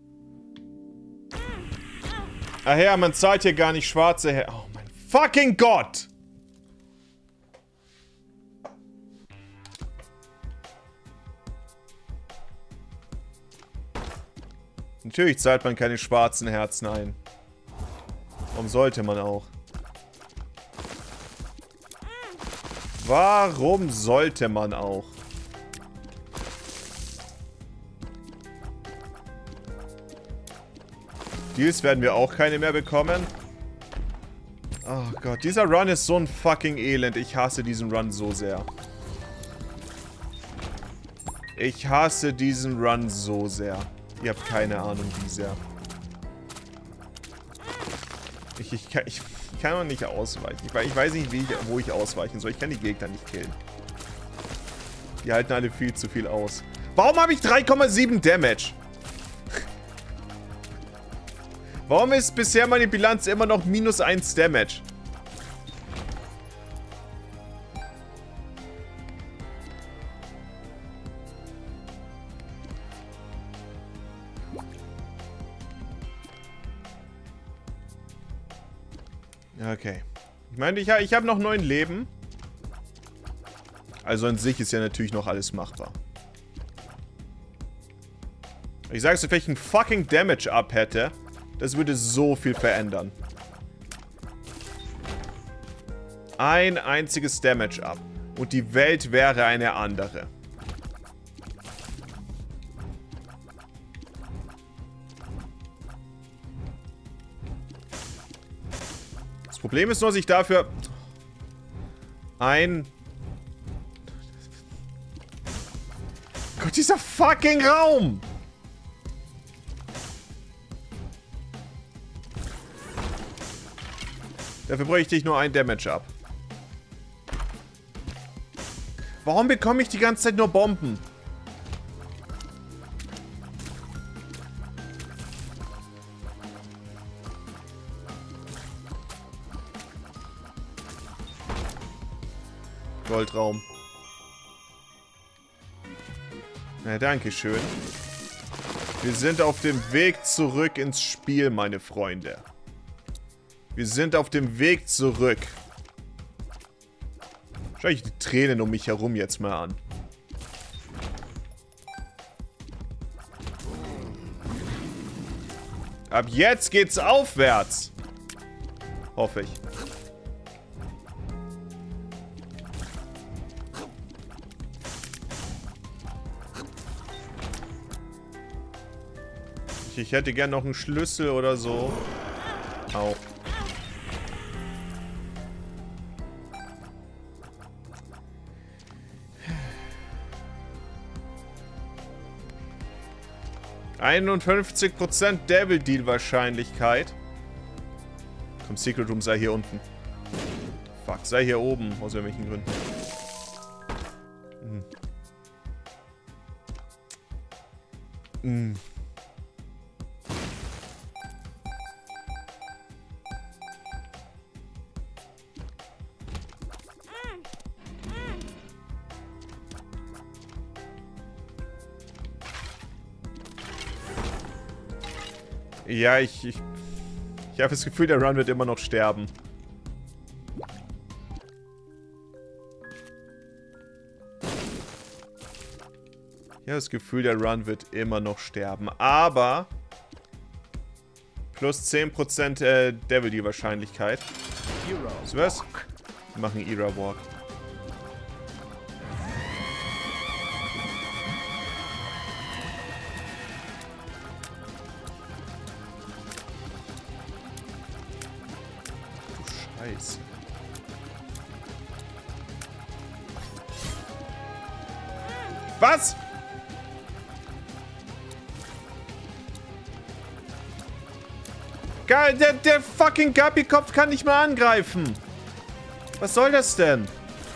Ach ja, man zahlt hier gar nicht schwarze her. Oh mein fucking Gott! Natürlich zahlt man keine schwarzen Herzen ein. Warum sollte man auch? Warum sollte man auch? Deals werden wir auch keine mehr bekommen. Oh Gott, dieser Run ist so ein fucking Elend. Ich hasse diesen Run so sehr. Ich hasse diesen Run so sehr. Ihr habt keine Ahnung, wie sehr. Ich kann noch nicht ausweichen. Ich weiß nicht, wo ich ausweichen soll. Ich kann die Gegner nicht killen. Die halten alle viel zu viel aus. Warum habe ich 3,7 Damage? Warum ist bisher meine Bilanz immer noch -1 Damage? Okay. Ich meine, ich habe noch 9 Leben. Also an sich ist ja natürlich noch alles machbar. Ich sage so, wenn ich einen fucking Damage-Up hätte, das würde so viel verändern. Ein einziges Damage-Up. Und die Welt wäre eine andere. Das Problem ist nur, dass ich dafür Gott, dieser fucking Raum! Dafür bräuchte ich nur ein Damage ab. Warum bekomme ich die ganze Zeit nur Bomben? Goldraum. Na, danke schön. Wir sind auf dem Weg zurück ins Spiel, meine Freunde. Wir sind auf dem Weg zurück. Schau ich die Tränen um mich herum jetzt mal an. Ab jetzt geht's aufwärts. Hoffe ich. Ich hätte gern noch einen Schlüssel oder so. Au. %51 Devil Deal Wahrscheinlichkeit. Komm, Secret Room sei hier unten. Fuck, sei hier oben, aus irgendwelchen Gründen. Ja, ich habe das Gefühl, der Run wird immer noch sterben. Ich habe das Gefühl, der Run wird immer noch sterben. Aber plus 10% Devil die Wahrscheinlichkeit. So was? Wir machen Era Walk. Scheiße. Was? Der fucking Guppy-Kopf kann nicht mal angreifen. Was soll das denn?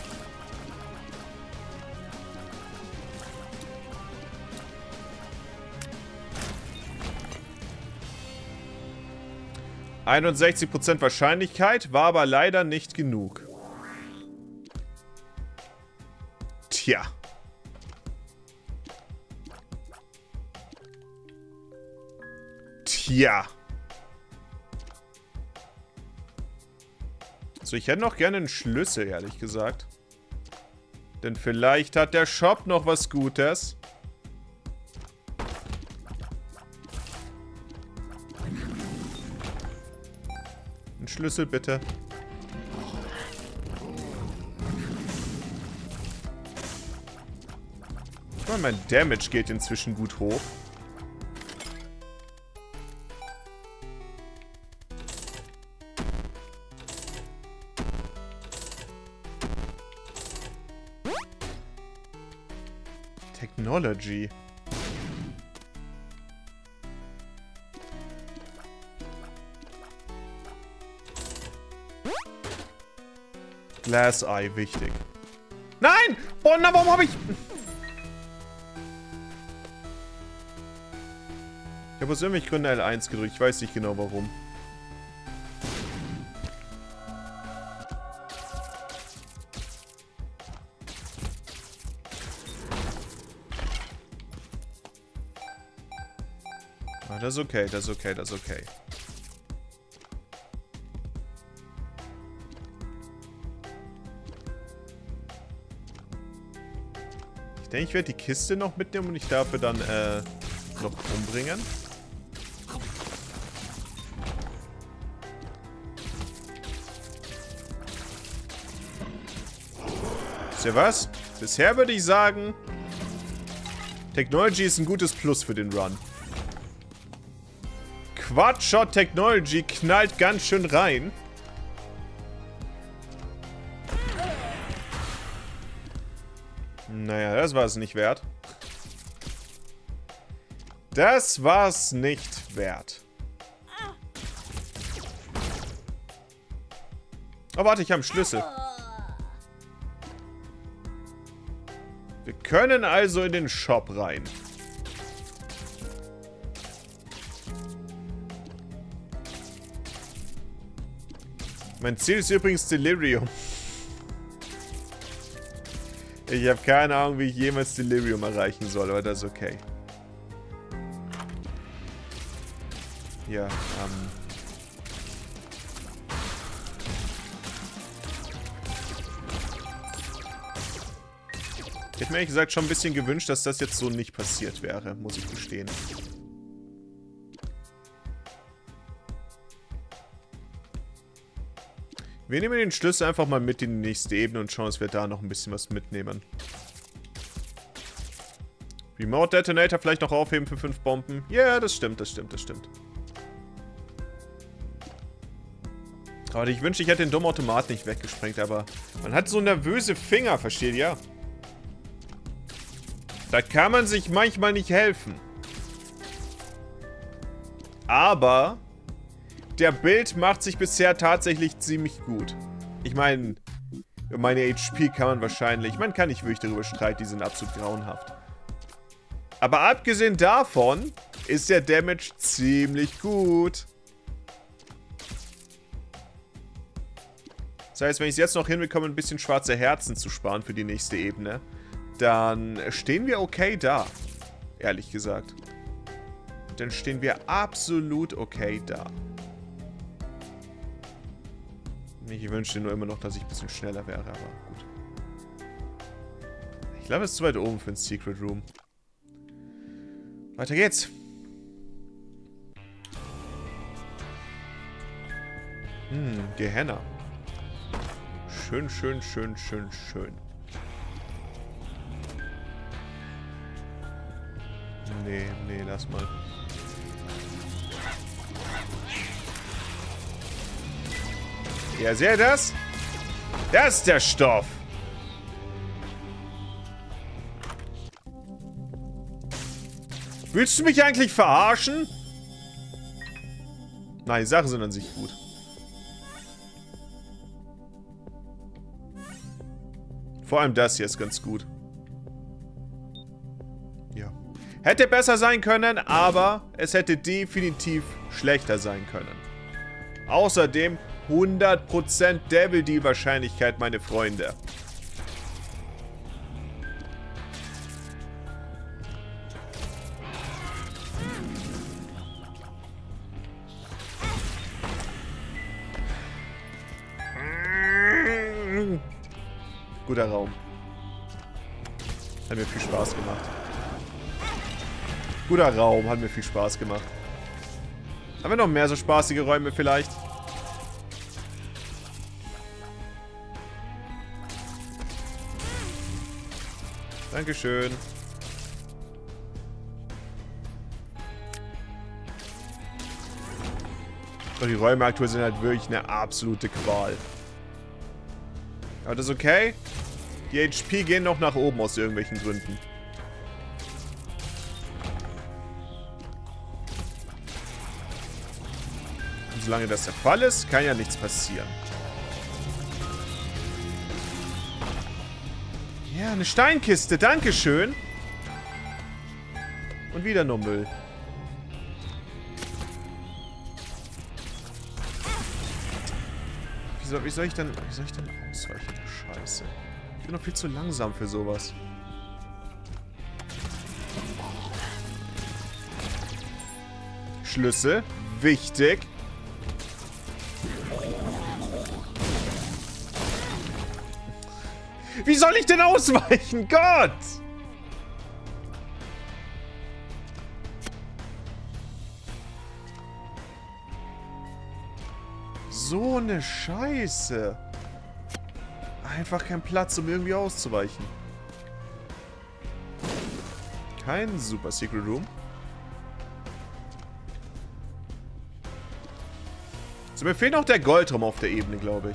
%61% Wahrscheinlichkeit, war aber leider nicht genug. Tja. Tja. So, ich hätte noch gerne einen Schlüssel, ehrlich gesagt. Denn vielleicht hat der Shop noch was Gutes. Ein Schlüssel, bitte. Ich meine, mein Damage geht inzwischen gut hoch. Technology. Glass Eye, wichtig. Nein! Oh, na, warum habe ich... Ich habe aus irgendwelchen Gründen L1 gedrückt. Ich weiß nicht genau warum. Ah, das ist okay, das ist okay, das ist okay. Ich denke, ich werde die Kiste noch mitnehmen und ich dafür dann, noch umbringen. Wisst ihr was? Bisher würde ich sagen, Technology ist ein gutes Plus für den Run. Quad-Shot Technology knallt ganz schön rein. Naja, das war es nicht wert. Das war es nicht wert. Oh, warte, ich habe einen Schlüssel. Wir können also in den Shop rein. Mein Ziel ist übrigens Delirium. Ich habe keine Ahnung, wie ich jemals Delirium erreichen soll, aber das ist okay. Ja, Ich hätte mir ehrlich gesagt schon ein bisschen gewünscht, dass das jetzt so nicht passiert wäre, muss ich gestehen. Wir nehmen den Schlüssel einfach mal mit in die nächste Ebene und schauen, dass wir da noch ein bisschen was mitnehmen. Remote Detonator vielleicht noch aufheben für 5 Bomben. Ja, yeah, das stimmt, das stimmt, das stimmt. Aber ich wünschte, ich hätte den dummen Automat nicht weggesprengt, aber man hat so nervöse Finger, versteht ihr? Da kann man sich manchmal nicht helfen. Aber der Bild macht sich bisher tatsächlich ziemlich gut. Ich meine, meine HP kann man wahrscheinlich... Man kann nicht wirklich darüber streiten, die sind absolut grauenhaft. Aber abgesehen davon ist der Damage ziemlich gut. Das heißt, wenn ich es jetzt noch hinbekomme, ein bisschen schwarze Herzen zu sparen für die nächste Ebene, dann stehen wir okay da. Ehrlich gesagt. Dann stehen wir absolut okay da. Ich wünschte nur immer noch, dass ich ein bisschen schneller wäre, aber gut. Ich glaube, es ist zu weit oben für ein Secret Room. Weiter geht's. Gehenna. Schön, schön, schön, schön, schön. Nee, nee, lass mal. Ja, seht ihr das? Das ist der Stoff. Willst du mich eigentlich verarschen? Nein, die Sachen sind an sich gut. Vor allem das hier ist ganz gut. Ja. Hätte besser sein können, aber es hätte definitiv schlechter sein können. Außerdem 100% Devil Deal Wahrscheinlichkeit, meine Freunde. Guter Raum. Hat mir viel Spaß gemacht. Guter Raum, hat mir viel Spaß gemacht. Haben wir noch mehr so spaßige Räume vielleicht? Dankeschön. Und die Räume aktuell sind halt wirklich eine absolute Qual. Aber das ist okay. Die HP gehen noch nach oben aus irgendwelchen Gründen. Und solange das der Fall ist, kann ja nichts passieren. Ja, eine Steinkiste, dankeschön. Und wieder nur Müll. Wie soll ich denn ausweichen? Scheiße. Ich bin noch viel zu langsam für sowas. Schlüssel. Wichtig. Wie soll ich denn ausweichen? Gott! So eine Scheiße. Einfach kein Platz, um irgendwie auszuweichen. Kein Super Secret Room. So, mir fehlt noch der Goldraum auf der Ebene, glaube ich.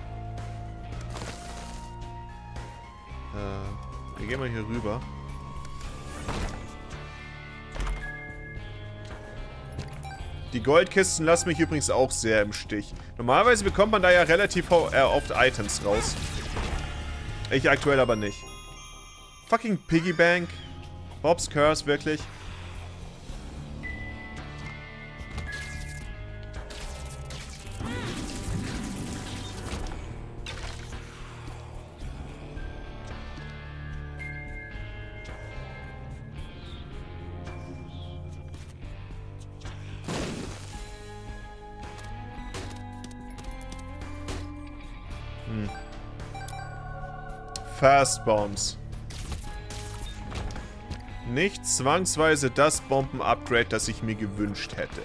Wir gehen mal hier rüber. Die Goldkisten lassen mich übrigens auch sehr im Stich. Normalerweise bekommt man da ja relativ oft Items raus. Ich aktuell aber nicht. Fucking Piggy Bank. Bob's Curse, wirklich. Fast Bombs. Nicht zwangsweise das Bomben-Upgrade, das ich mir gewünscht hätte.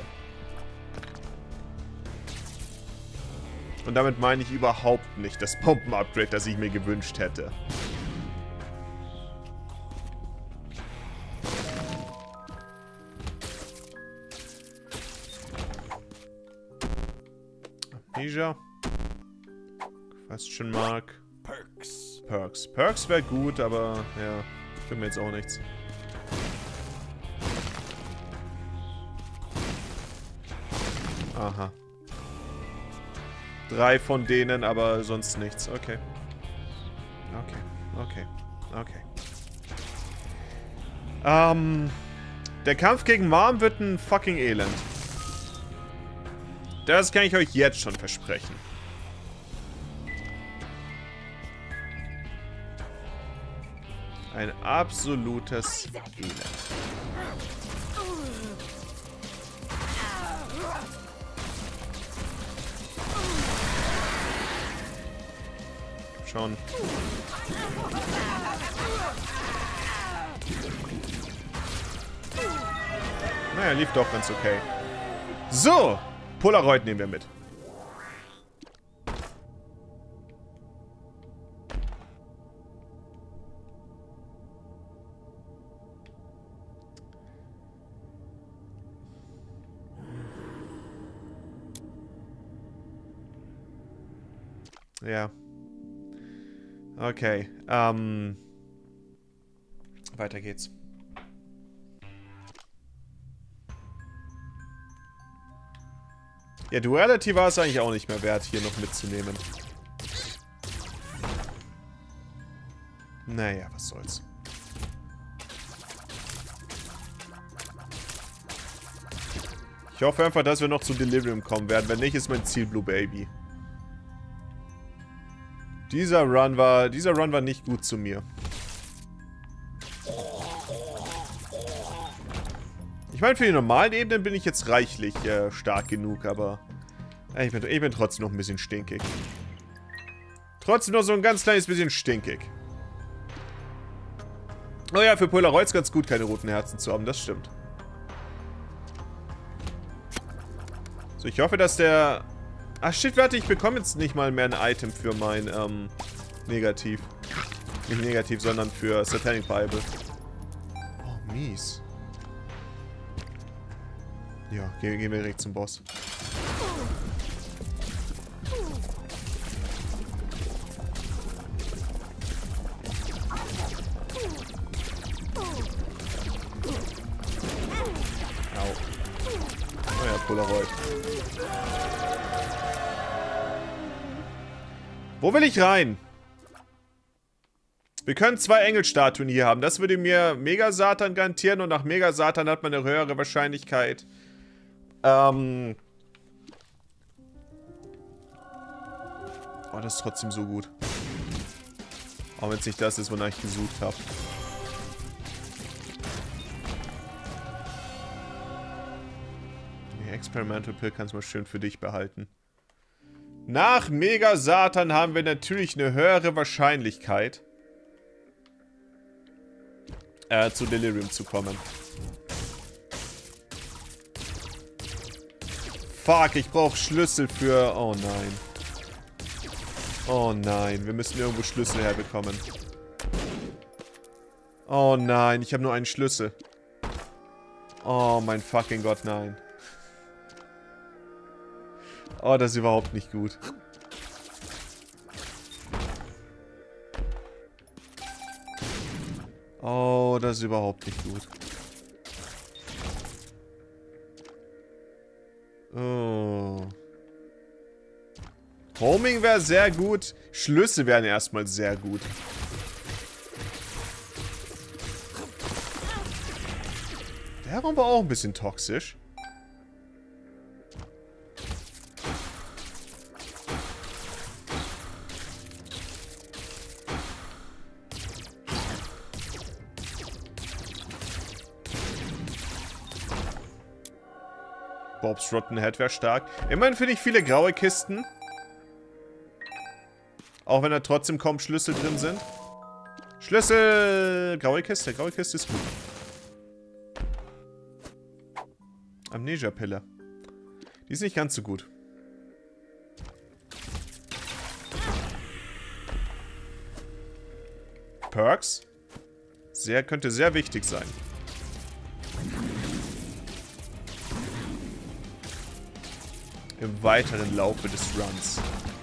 Und damit meine ich überhaupt nicht das Bomben-Upgrade, das ich mir gewünscht hätte. Amnesia. Question Mark. Perks. Perks wäre gut, aber ja, für mir jetzt auch nichts. Aha. 3 von denen, aber sonst nichts. Okay. Der Kampf gegen Mom wird ein fucking Elend. Das kann ich euch jetzt schon versprechen. Ein absolutes Elend. Schon. Naja, lief doch ganz okay. So, Polaroid nehmen wir mit. Ja. Okay. Weiter geht's. Ja, Duality war es eigentlich auch nicht mehr wert, hier noch mitzunehmen. Naja, was soll's. Ich hoffe einfach, dass wir noch zu Delirium kommen werden. Wenn nicht, ist mein Ziel Blue Baby. Dieser Run war nicht gut zu mir. Ich meine, für die normalen Ebenen bin ich jetzt reichlich stark genug, aber ich bin trotzdem noch ein bisschen stinkig. Trotzdem noch so ein ganz kleines bisschen stinkig. Oh ja, für Polaroids ganz gut, keine roten Herzen zu haben, das stimmt. So, ich hoffe, dass der... Ach shit, warte, ich bekomme jetzt nicht mal mehr ein Item für mein, Negativ. Nicht Negativ, sondern für Satanic Bible. Oh, mies. Ja, gehen wir direkt zum Boss. Au. Oh ja, Polaroid. Wo will ich rein? Wir können 2 Engelstatuen hier haben. Das würde mir Mega-Satan garantieren und nach Mega-Satan hat man eine höhere Wahrscheinlichkeit. Oh, das ist trotzdem so gut. Auch wenn es nicht das ist, wonach ich gesucht habe. Die Experimental Pill kannst du mal schön für dich behalten. Nach Mega-Satan haben wir natürlich eine höhere Wahrscheinlichkeit, zu Delirium zu kommen. Fuck, ich brauche Schlüssel für... Oh nein. Oh nein, wir müssen irgendwo Schlüssel herbekommen. Oh nein, ich habe nur einen Schlüssel. Oh mein fucking Gott, nein. Oh, das ist überhaupt nicht gut. Oh, das ist überhaupt nicht gut. Oh. Homing wäre sehr gut. Schlüssel wären erstmal sehr gut. Der Raum war auch ein bisschen toxisch. Bob's Rotten Head wäre stark. Immerhin finde ich viele graue Kisten. Auch wenn da trotzdem kaum Schlüssel drin sind. Schlüssel! Graue Kiste ist gut. Amnesia-Pille. Die ist nicht ganz so gut. Perks? Könnte sehr wichtig sein. Im weiteren Laufe des Runs.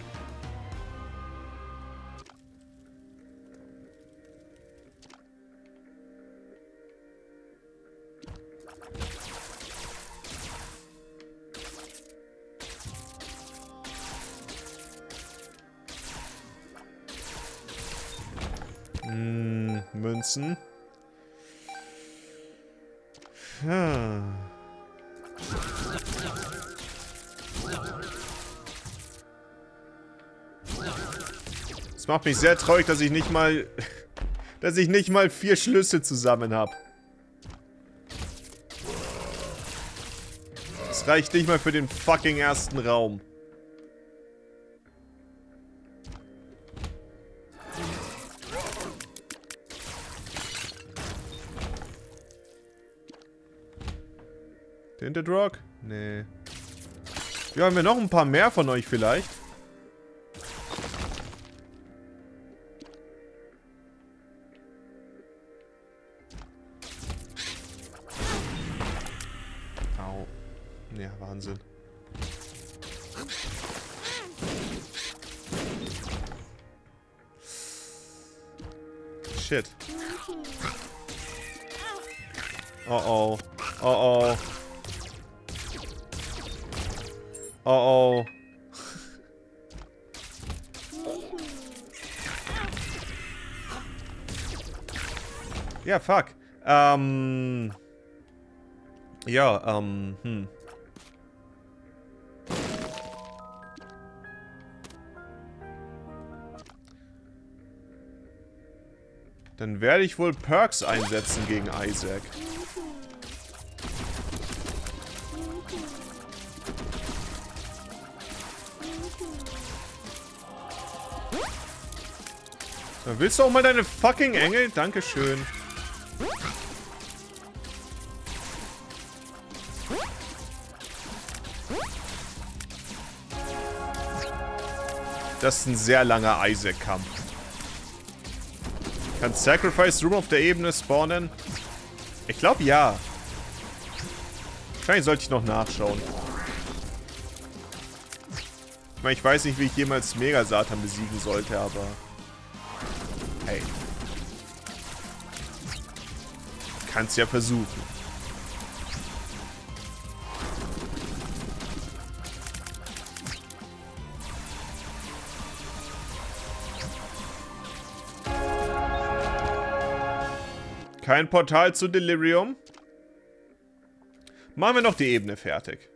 Münzen. Es macht mich sehr traurig, dass ich nicht mal 4 Schlüssel zusammen habe. Das reicht nicht mal für den fucking ersten Raum. Tinted Rock? Nee. Ja, haben wir noch ein paar mehr von euch vielleicht? Au. Ja, Wahnsinn. Shit. Oh oh. Oh oh. Oh, oh. Ja, fuck. Ja, Dann werde ich wohl Perks einsetzen gegen Isaac. So, willst du auch mal deine fucking Engel? Dankeschön. Das ist ein sehr langer Isaac-Kampf. Kann Sacrifice Room auf der Ebene spawnen? Ich glaube ja. Wahrscheinlich sollte ich noch nachschauen. Ich meine, ich weiß nicht, wie ich jemals Mega-Satan besiegen sollte, aber... Hey. Kannst ja versuchen. Kein Portal zu Delirium. Machen wir noch die Ebene fertig.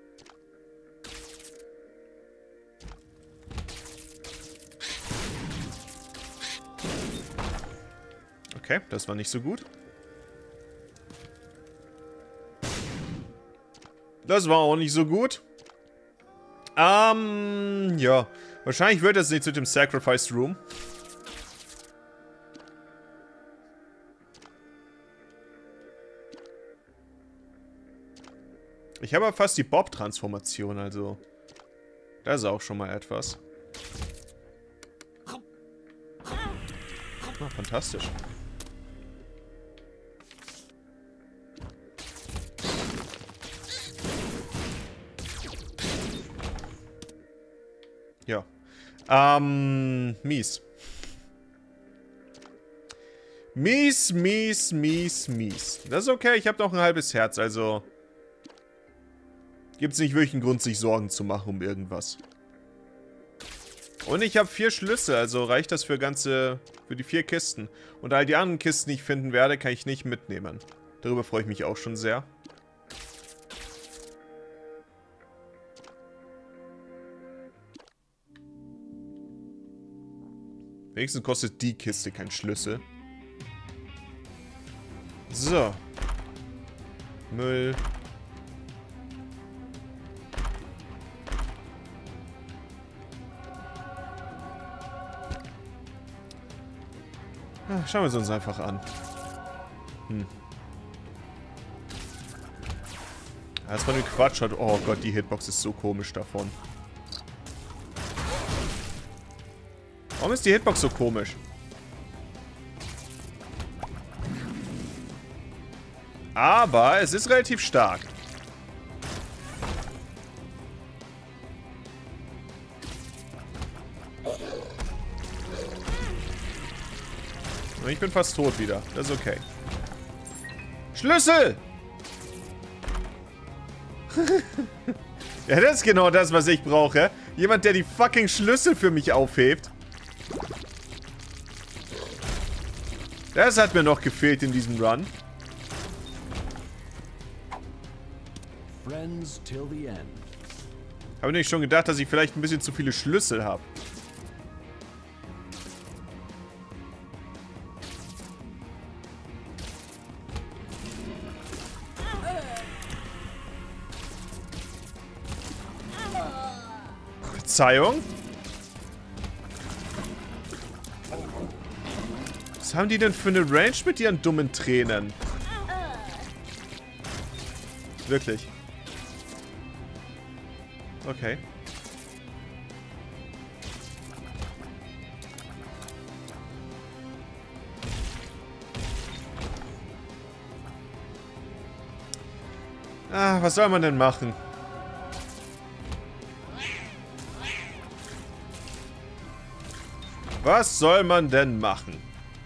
Okay, das war nicht so gut. Das war auch nicht so gut. Ja. Wahrscheinlich wird das nicht mit dem Sacrifice Room. Ich habe aber fast die Bob-Transformation, also... Das ist auch schon mal etwas. Oh, fantastisch. Ja. Mies. Mies, mies, mies, mies. Das ist okay, ich habe noch ein halbes Herz, also... Gibt es nicht wirklich einen Grund, sich Sorgen zu machen um irgendwas. Und ich habe 4 Schlüssel, also reicht das für die 4 Kisten. Und all die anderen Kisten, die ich finden werde, kann ich nicht mitnehmen. Darüber freue ich mich auch schon sehr. Wenigstens kostet die Kiste keinen Schlüssel. So. Müll. Schauen wir es uns einfach an. Das war nur Quatsch. Oh Gott, die Hitbox ist so komisch davon. Warum ist die Hitbox so komisch? Aber es ist relativ stark. Ich bin fast tot wieder. Das ist okay. Schlüssel! Ja, das ist genau das, was ich brauche. Jemand, der die fucking Schlüssel für mich aufhebt. Das hat mir noch gefehlt in diesem Run. Habe nicht schon gedacht, dass ich vielleicht ein bisschen zu viele Schlüssel habe. Verzeihung? Was haben die denn für eine Range mit ihren dummen Tränen? Wirklich. Okay. Was soll man denn machen? Was soll man denn machen?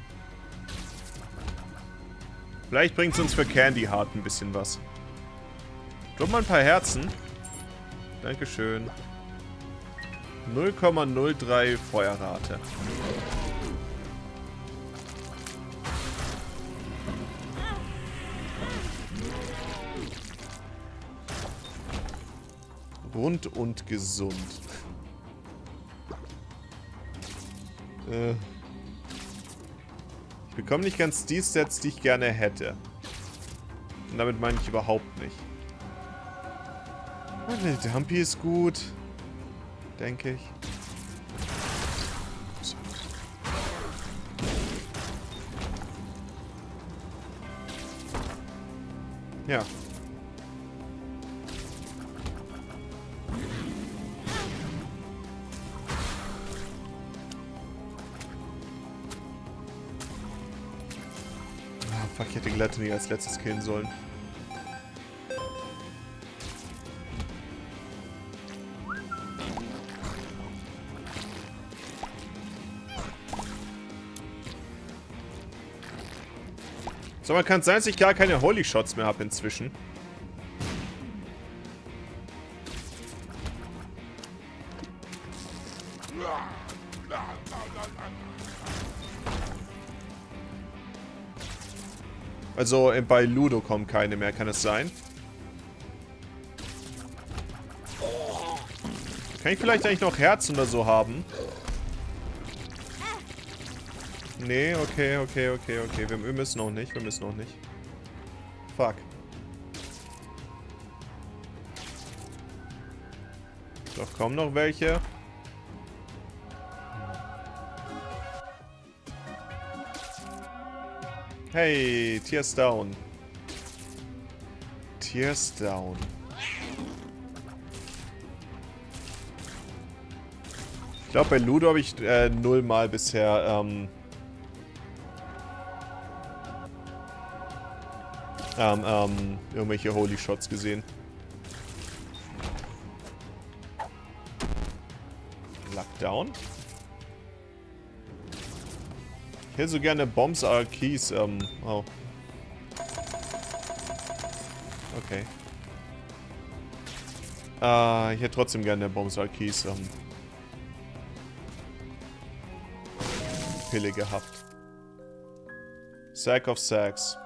Vielleicht bringt es uns für Candy Heart ein bisschen was. Drück mal ein paar Herzen. Dankeschön. 0,03 Feuerrate. Rund und gesund. Ich bekomme nicht ganz die Sets, die ich gerne hätte. Und damit meine ich überhaupt nicht. Der Dumpy ist gut. Denke ich. So. Ja. Fuck, ich hätte Gluttony als letztes killen sollen. So, man kann es sein, dass ich gar keine Holy Shots mehr habe inzwischen. Also bei Ludo kommen keine mehr, kann es sein? Kann ich vielleicht eigentlich noch Herzen oder so haben? Nee, okay. Wir müssen noch nicht, Fuck. Doch, kommen noch welche. Hey, Tears down. Tears down. Ich glaube, bei Ludo habe ich 0 Mal bisher irgendwelche Holy Shots gesehen. Lockdown. Ich hätte so gerne Bombs Keys, oh. Okay. Ich hätte trotzdem gerne Bombs Keys, Pille gehabt. Sack of Sacks.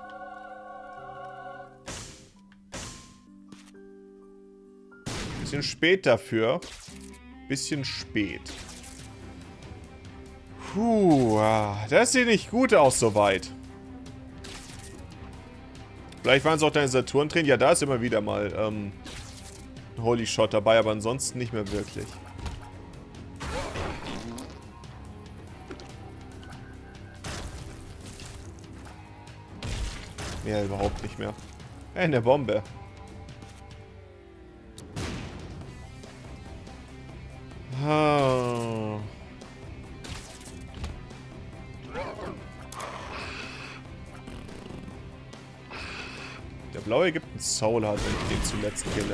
Bisschen spät dafür. Bisschen spät. Puh, das sieht nicht gut aus soweit. Vielleicht waren es auch deine Saturn-Tränen. Ja, da ist immer wieder mal ein Holy Shot dabei, aber ansonsten nicht mehr wirklich. Ja, überhaupt nicht mehr. Eine Bombe. Oh. Der Blaue gibt einen Soul Heart, wenn ich den zuletzt kille.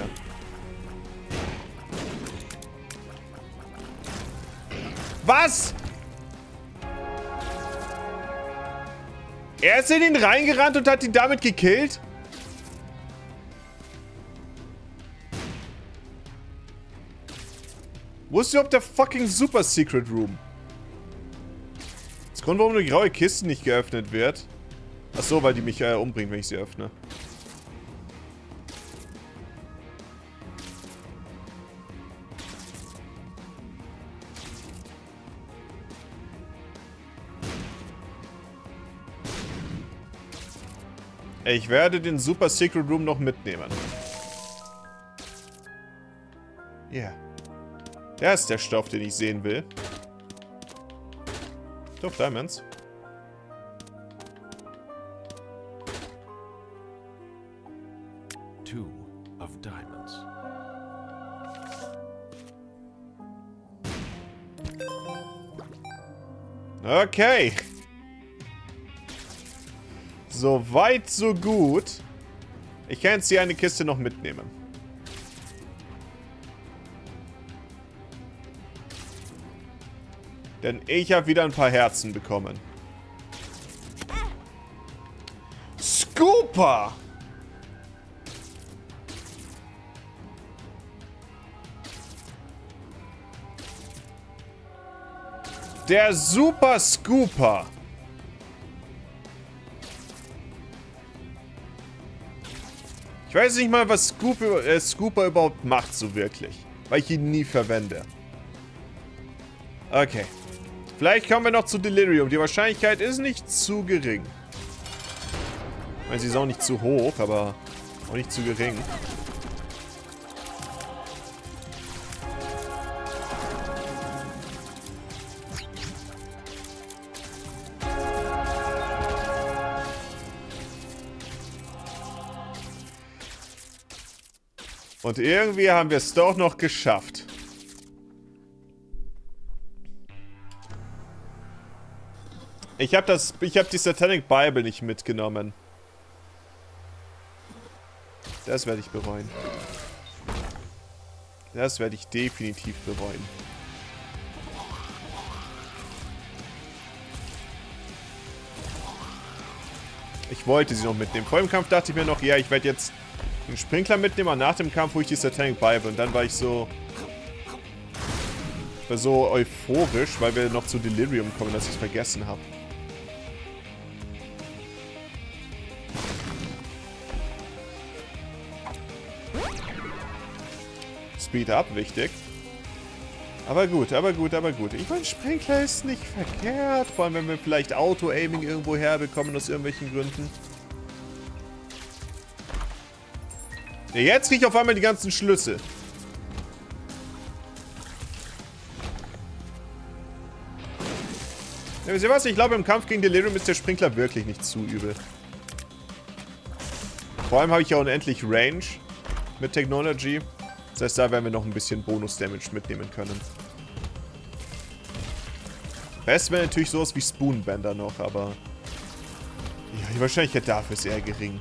Was? Er ist in ihn reingerannt und hat ihn damit gekillt? Wo ist überhaupt der fucking Super Secret Room? Das Grund, warum eine graue Kiste nicht geöffnet wird. Achso, weil die mich umbringt, wenn ich sie öffne. Ich werde den Super Secret Room noch mitnehmen. Ja. Yeah. Der ist der Stoff, den ich sehen will. Doch, Diamonds. Two of diamonds. Okay. So weit, so gut. Ich kann jetzt hier eine Kiste noch mitnehmen. Denn ich habe wieder ein paar Herzen bekommen. Scooper! Der Super Scooper. Ich weiß nicht mal, was Scooper überhaupt macht, so wirklich. Weil ich ihn nie verwende. Okay. Vielleicht kommen wir noch zu Delirium. Die Wahrscheinlichkeit ist nicht zu gering. Ich meine, sie ist auch nicht zu hoch, aber auch nicht zu gering. Und irgendwie haben wir es doch noch geschafft. Ich hab die Satanic Bible nicht mitgenommen. Das werde ich bereuen. Das werde ich definitiv bereuen. Ich wollte sie noch mitnehmen. Vor dem Kampf dachte ich mir noch, ja, ich werde jetzt einen Sprinkler mitnehmen, aber nach dem Kampf hole ich die Satanic Bible. Und dann war ich so... euphorisch, weil wir noch zu Delirium kommen, dass ich es vergessen habe. Speed up, wichtig. Aber gut, aber gut, aber gut. Ich meine, Sprinkler ist nicht verkehrt. Vor allem, wenn wir vielleicht Auto-Aiming irgendwo herbekommen, aus irgendwelchen Gründen. Ja, jetzt kriege ich auf einmal die ganzen Schlüssel. Ja, wisst ihr was? Ich glaube, im Kampf gegen Delirium ist der Sprinkler wirklich nicht zu übel. Vor allem habe ich ja unendlich Range mit Technology. Das heißt, da werden wir noch ein bisschen Bonus-Damage mitnehmen können. Best wäre natürlich sowas wie Spoonbender noch, aber... ja, die Wahrscheinlichkeit dafür ist eher gering.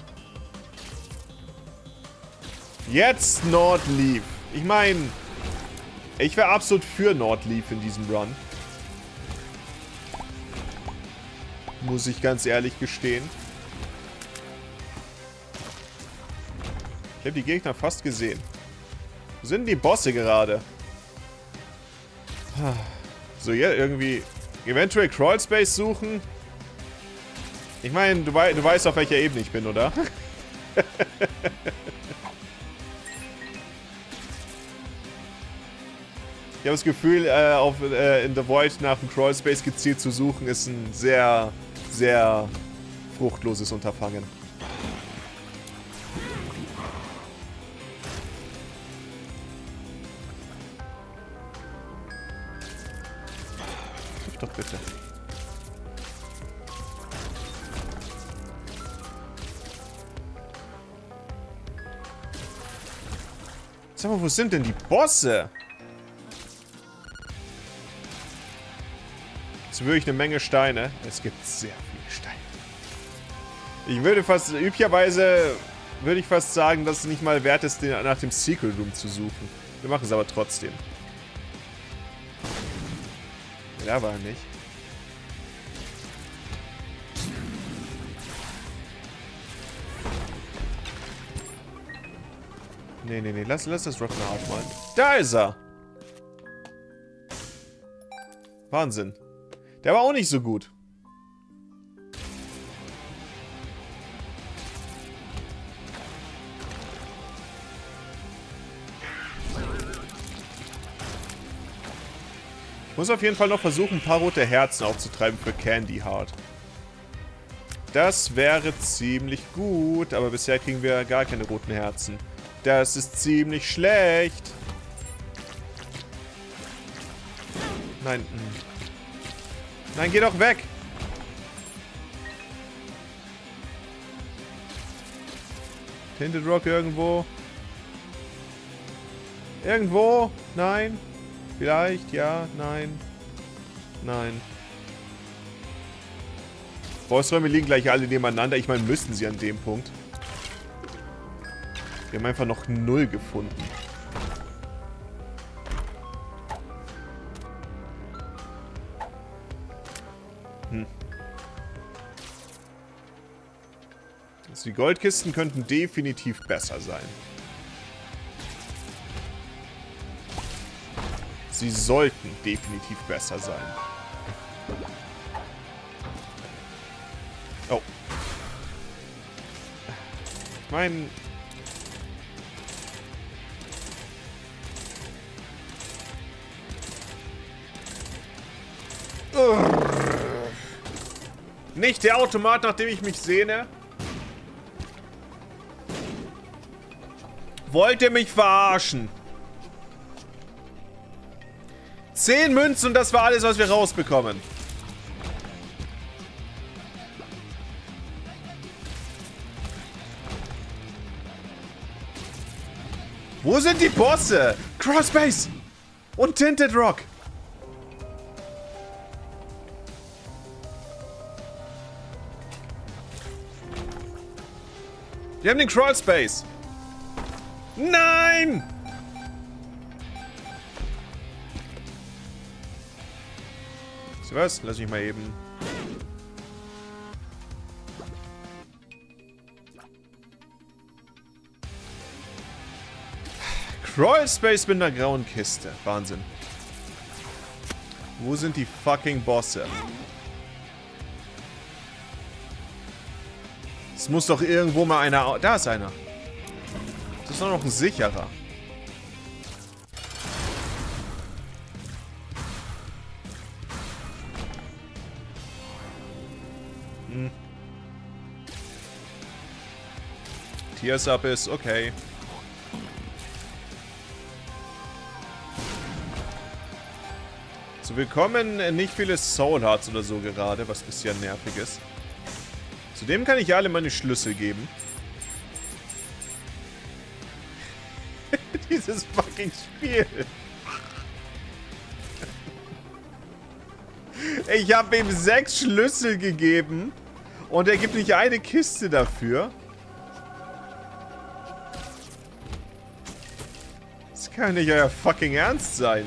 Jetzt Nordleaf. Ich meine, ich wäre absolut für Nordleaf in diesem Run. Muss ich ganz ehrlich gestehen. Ich habe die Gegner fast gesehen. Wo sind die Bosse gerade? So, ja, irgendwie eventuell Crawlspace suchen. Ich meine, du weißt, auf welcher Ebene ich bin, oder? Ich habe das Gefühl, in The Void nach dem Crawlspace gezielt zu suchen, ist ein sehr, sehr fruchtloses Unterfangen. Triff doch bitte. Sag mal, wo sind denn die Bosse? Es ist wirklich eine Menge Steine. Es gibt sehr viele Steine. Ich würde fast, üblicherweise würde ich fast sagen, dass es nicht mal wert ist, nach dem Secret Room zu suchen. Wir machen es aber trotzdem. Ja, da war er nicht. Nee, lass das Rock'n'Hard mal. Da ist er! Wahnsinn. Der war auch nicht so gut. Ich muss auf jeden Fall noch versuchen, ein paar rote Herzen aufzutreiben für Candy Heart. Das wäre ziemlich gut, aber bisher kriegen wir gar keine roten Herzen. Das ist ziemlich schlecht. Nein. Nein, geh doch weg. Tinted Rock irgendwo. Irgendwo? Nein. Vielleicht, ja, nein. Nein. Bossräume liegen gleich alle nebeneinander. Ich meine, müssten sie an dem Punkt. Wir haben einfach noch 0 gefunden. Also die Goldkisten könnten definitiv besser sein. Sie sollten definitiv besser sein. Oh. Ich meine... Nicht der Automat, nach dem ich mich sehne. Wollt ihr mich verarschen? 10 Münzen und das war alles, was wir rausbekommen. Wo sind die Bosse? Crossbase und Tinted Rock. Wir haben den Crawlspace. Nein! So was? Lass mich mal eben. Crawlspace mit einer grauen Kiste. Wahnsinn. Wo sind die fucking Bosse? Es muss doch irgendwo mal einer... Da ist einer. Das ist doch noch ein sicherer. Hm. Tears up ist okay. So, wir bekommen nicht viele Soul Hearts oder so gerade, was ein bisschen nervig ist. Zudem kann ich ja alle meine Schlüssel geben. Dieses fucking Spiel. Ich habe ihm 6 Schlüssel gegeben und er gibt nicht eine Kiste dafür. Das kann nicht euer fucking Ernst sein.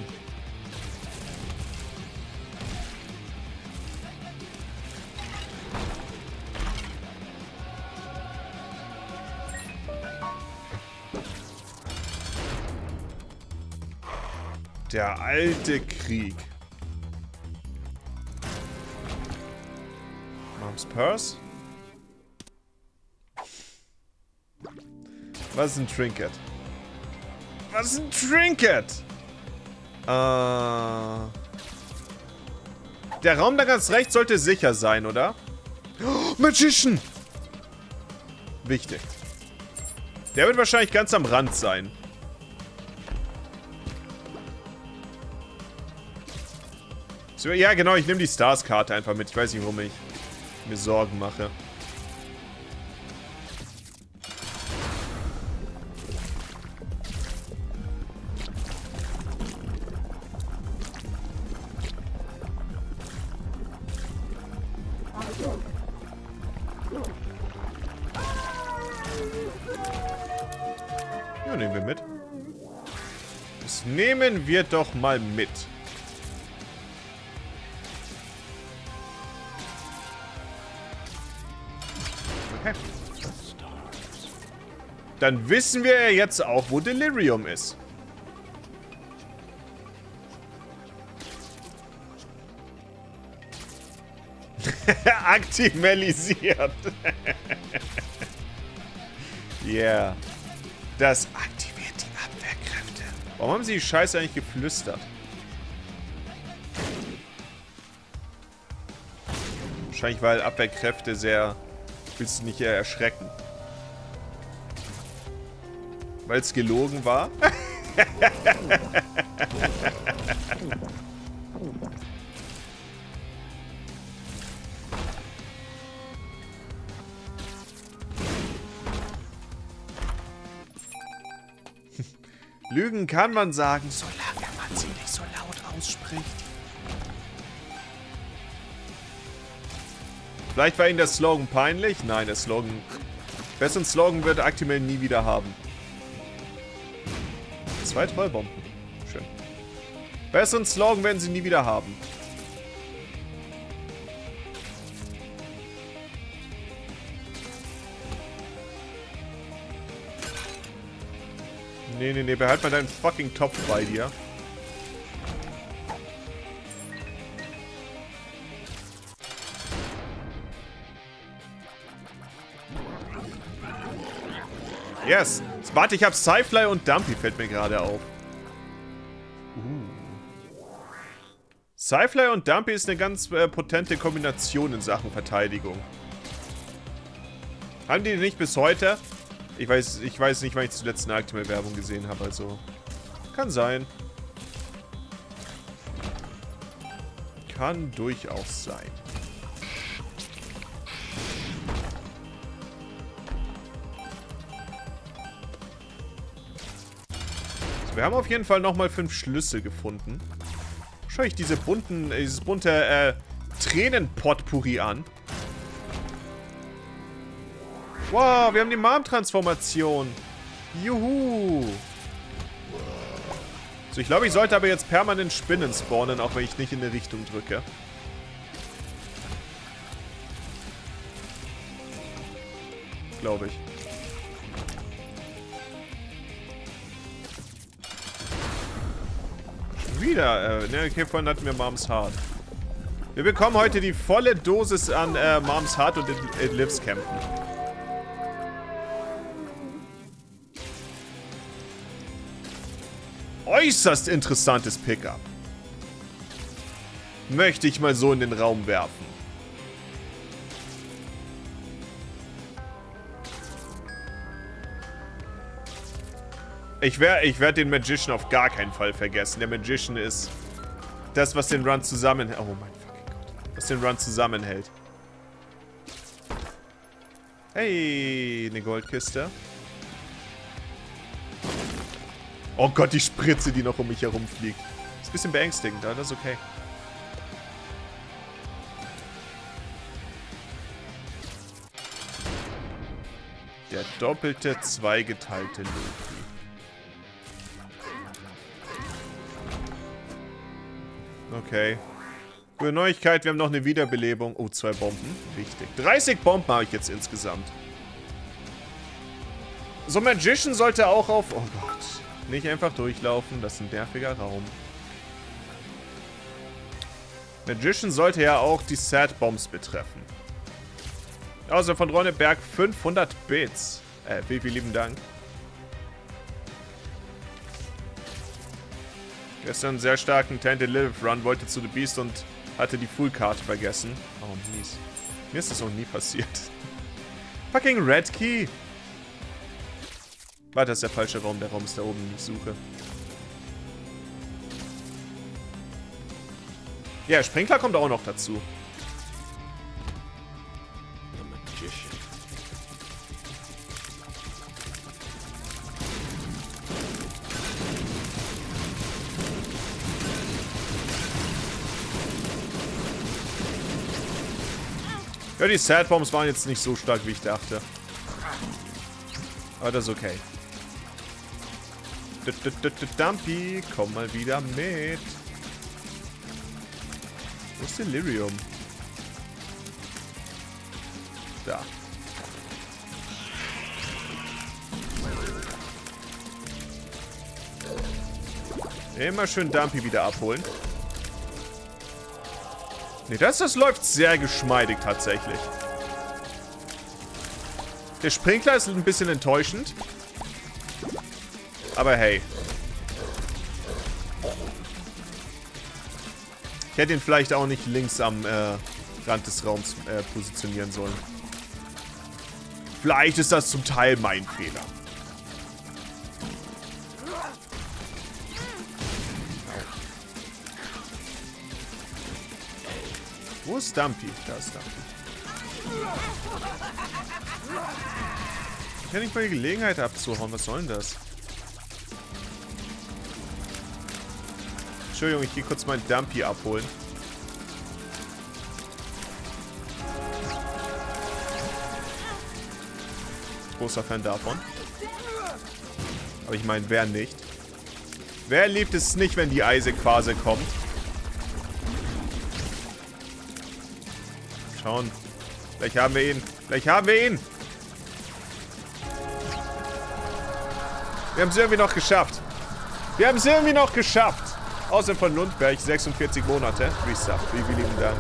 Der alte Krieg. Mom's Purse? Was ist ein Trinket? Was ist ein Trinket? Der Raum da ganz rechts sollte sicher sein, oder? Oh, Magician! Wichtig. Der wird wahrscheinlich ganz am Rand sein. Ja, genau, ich nehme die Stars-Karte einfach mit. Ich weiß nicht, warum ich mir Sorgen mache. Ja, nehmen wir mit. Das nehmen wir doch mal mit. Dann wissen wir ja jetzt auch, wo Delirium ist. Aktimalisiert. Yeah. Das aktiviert die Abwehrkräfte. Warum haben sie die Scheiße eigentlich geflüstert? Wahrscheinlich, weil Abwehrkräfte sehr... Willst du nicht eher erschrecken? Weil es gelogen war? Lügen kann man sagen, solange man sie nicht so laut ausspricht. Vielleicht war Ihnen der Slogan peinlich? Nein, der Slogan... Besseren Slogan wird Actimel nie wieder haben. 2 Trollbomben. Schön. Besseren Slogan werden sie nie wieder haben. Nee, behalt mal deinen fucking Topf bei dir. Yes. Warte, ich habe Sci-Fly und Dumpy, fällt mir gerade auf. Sci-Fly und Dumpy ist eine ganz potente Kombination in Sachen Verteidigung. Haben die nicht bis heute? Ich weiß nicht, wann ich zuletzt eine Actimel-Werbung gesehen habe, also... Kann sein. Kann durchaus sein. So, wir haben auf jeden Fall nochmal 5 Schlüssel gefunden. Schau ich dieses bunte Tränen-Potpourri an. Wow, wir haben die Mom-Transformation. Juhu. So, ich glaube, ich sollte aber jetzt permanent Spinnen spawnen, auch wenn ich nicht in eine Richtung drücke. Glaube ich. Wieder, ne, okay, vorhin hatten wir Moms Heart. Wir bekommen heute die volle Dosis an Moms Heart und It Lives Kämpfen. Äußerst interessantes Pickup. Möchte ich mal so in den Raum werfen. Ich werde den Magician auf gar keinen Fall vergessen. Der Magician ist das, was den Run zusammenhält. Oh mein fucking Gott. Was den Run zusammenhält. Hey, eine Goldkiste. Oh Gott, die Spritze, die noch um mich herum fliegt. Ist ein bisschen beängstigend, aber das ist okay. Der doppelte, zweigeteilte Luffy. Okay. Gute Neuigkeit, wir haben noch eine Wiederbelebung. Oh, 2 Bomben. Wichtig. 30 Bomben habe ich jetzt insgesamt. So, Magician sollte auch auf... Oh Gott. Nicht einfach durchlaufen. Das ist ein nerviger Raum. Magician sollte ja auch die Sad Bombs betreffen. Also von Ronneberg 500 Bits. Vielen lieben Dank. Gestern einen sehr starken Tainted Lilith Run, wollte zu The Beast und hatte die Full-Karte vergessen. Oh, mies. Mir ist das noch nie passiert. Fucking Red Key. Warte, das ist der falsche Raum. Der Raum ist da oben, den ich suche. Ja, Sprinkler kommt auch noch dazu. Ja, die Sad Bombs waren jetzt nicht so stark, wie ich dachte. Aber das ist okay. Dumpy, komm mal wieder mit. Wo ist Delirium? Da. Immer schön Dumpy wieder abholen. Ne, das läuft sehr geschmeidig tatsächlich. Der Sprinkler ist ein bisschen enttäuschend. Aber hey. Ich hätte ihn vielleicht auch nicht links am Rand des Raums positionieren sollen. Vielleicht ist das zum Teil mein Fehler. Wo ist Dumpy? Da ist Dumpy. Ich kann nicht mal die Gelegenheit abzuhauen. Was soll denn das? Entschuldigung, ich gehe kurz meinen Dumpy abholen. Großer Fan davon. Aber ich meine, wer nicht? Wer liebt es nicht, wenn die Isaac-Phase kommt? Schauen. Vielleicht haben wir ihn. Vielleicht haben wir ihn. Wir haben es irgendwie noch geschafft. Wir haben es irgendwie noch geschafft. Außerdem von Lundberg, 46 Monate. Resub, vielen lieben Dank.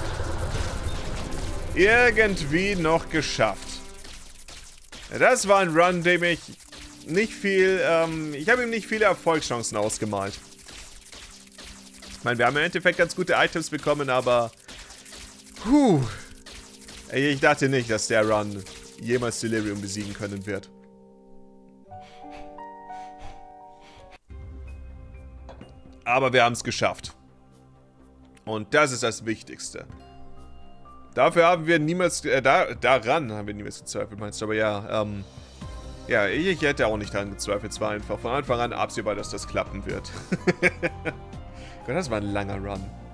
Irgendwie noch geschafft. Das war ein Run, dem ich nicht viel, ich habe ihm nicht viele Erfolgschancen ausgemalt. Ich meine, wir haben im Endeffekt ganz gute Items bekommen, aber... Ich dachte nicht, dass der Run jemals Delirium besiegen können wird. Aber wir haben es geschafft. Und das ist das Wichtigste. Dafür haben wir niemals, daran haben wir niemals gezweifelt, meinst du? Aber ja, ja, ich hätte auch nicht daran gezweifelt. Es war einfach von Anfang an absehbar, dass das klappen wird. Gott, das war ein langer Run.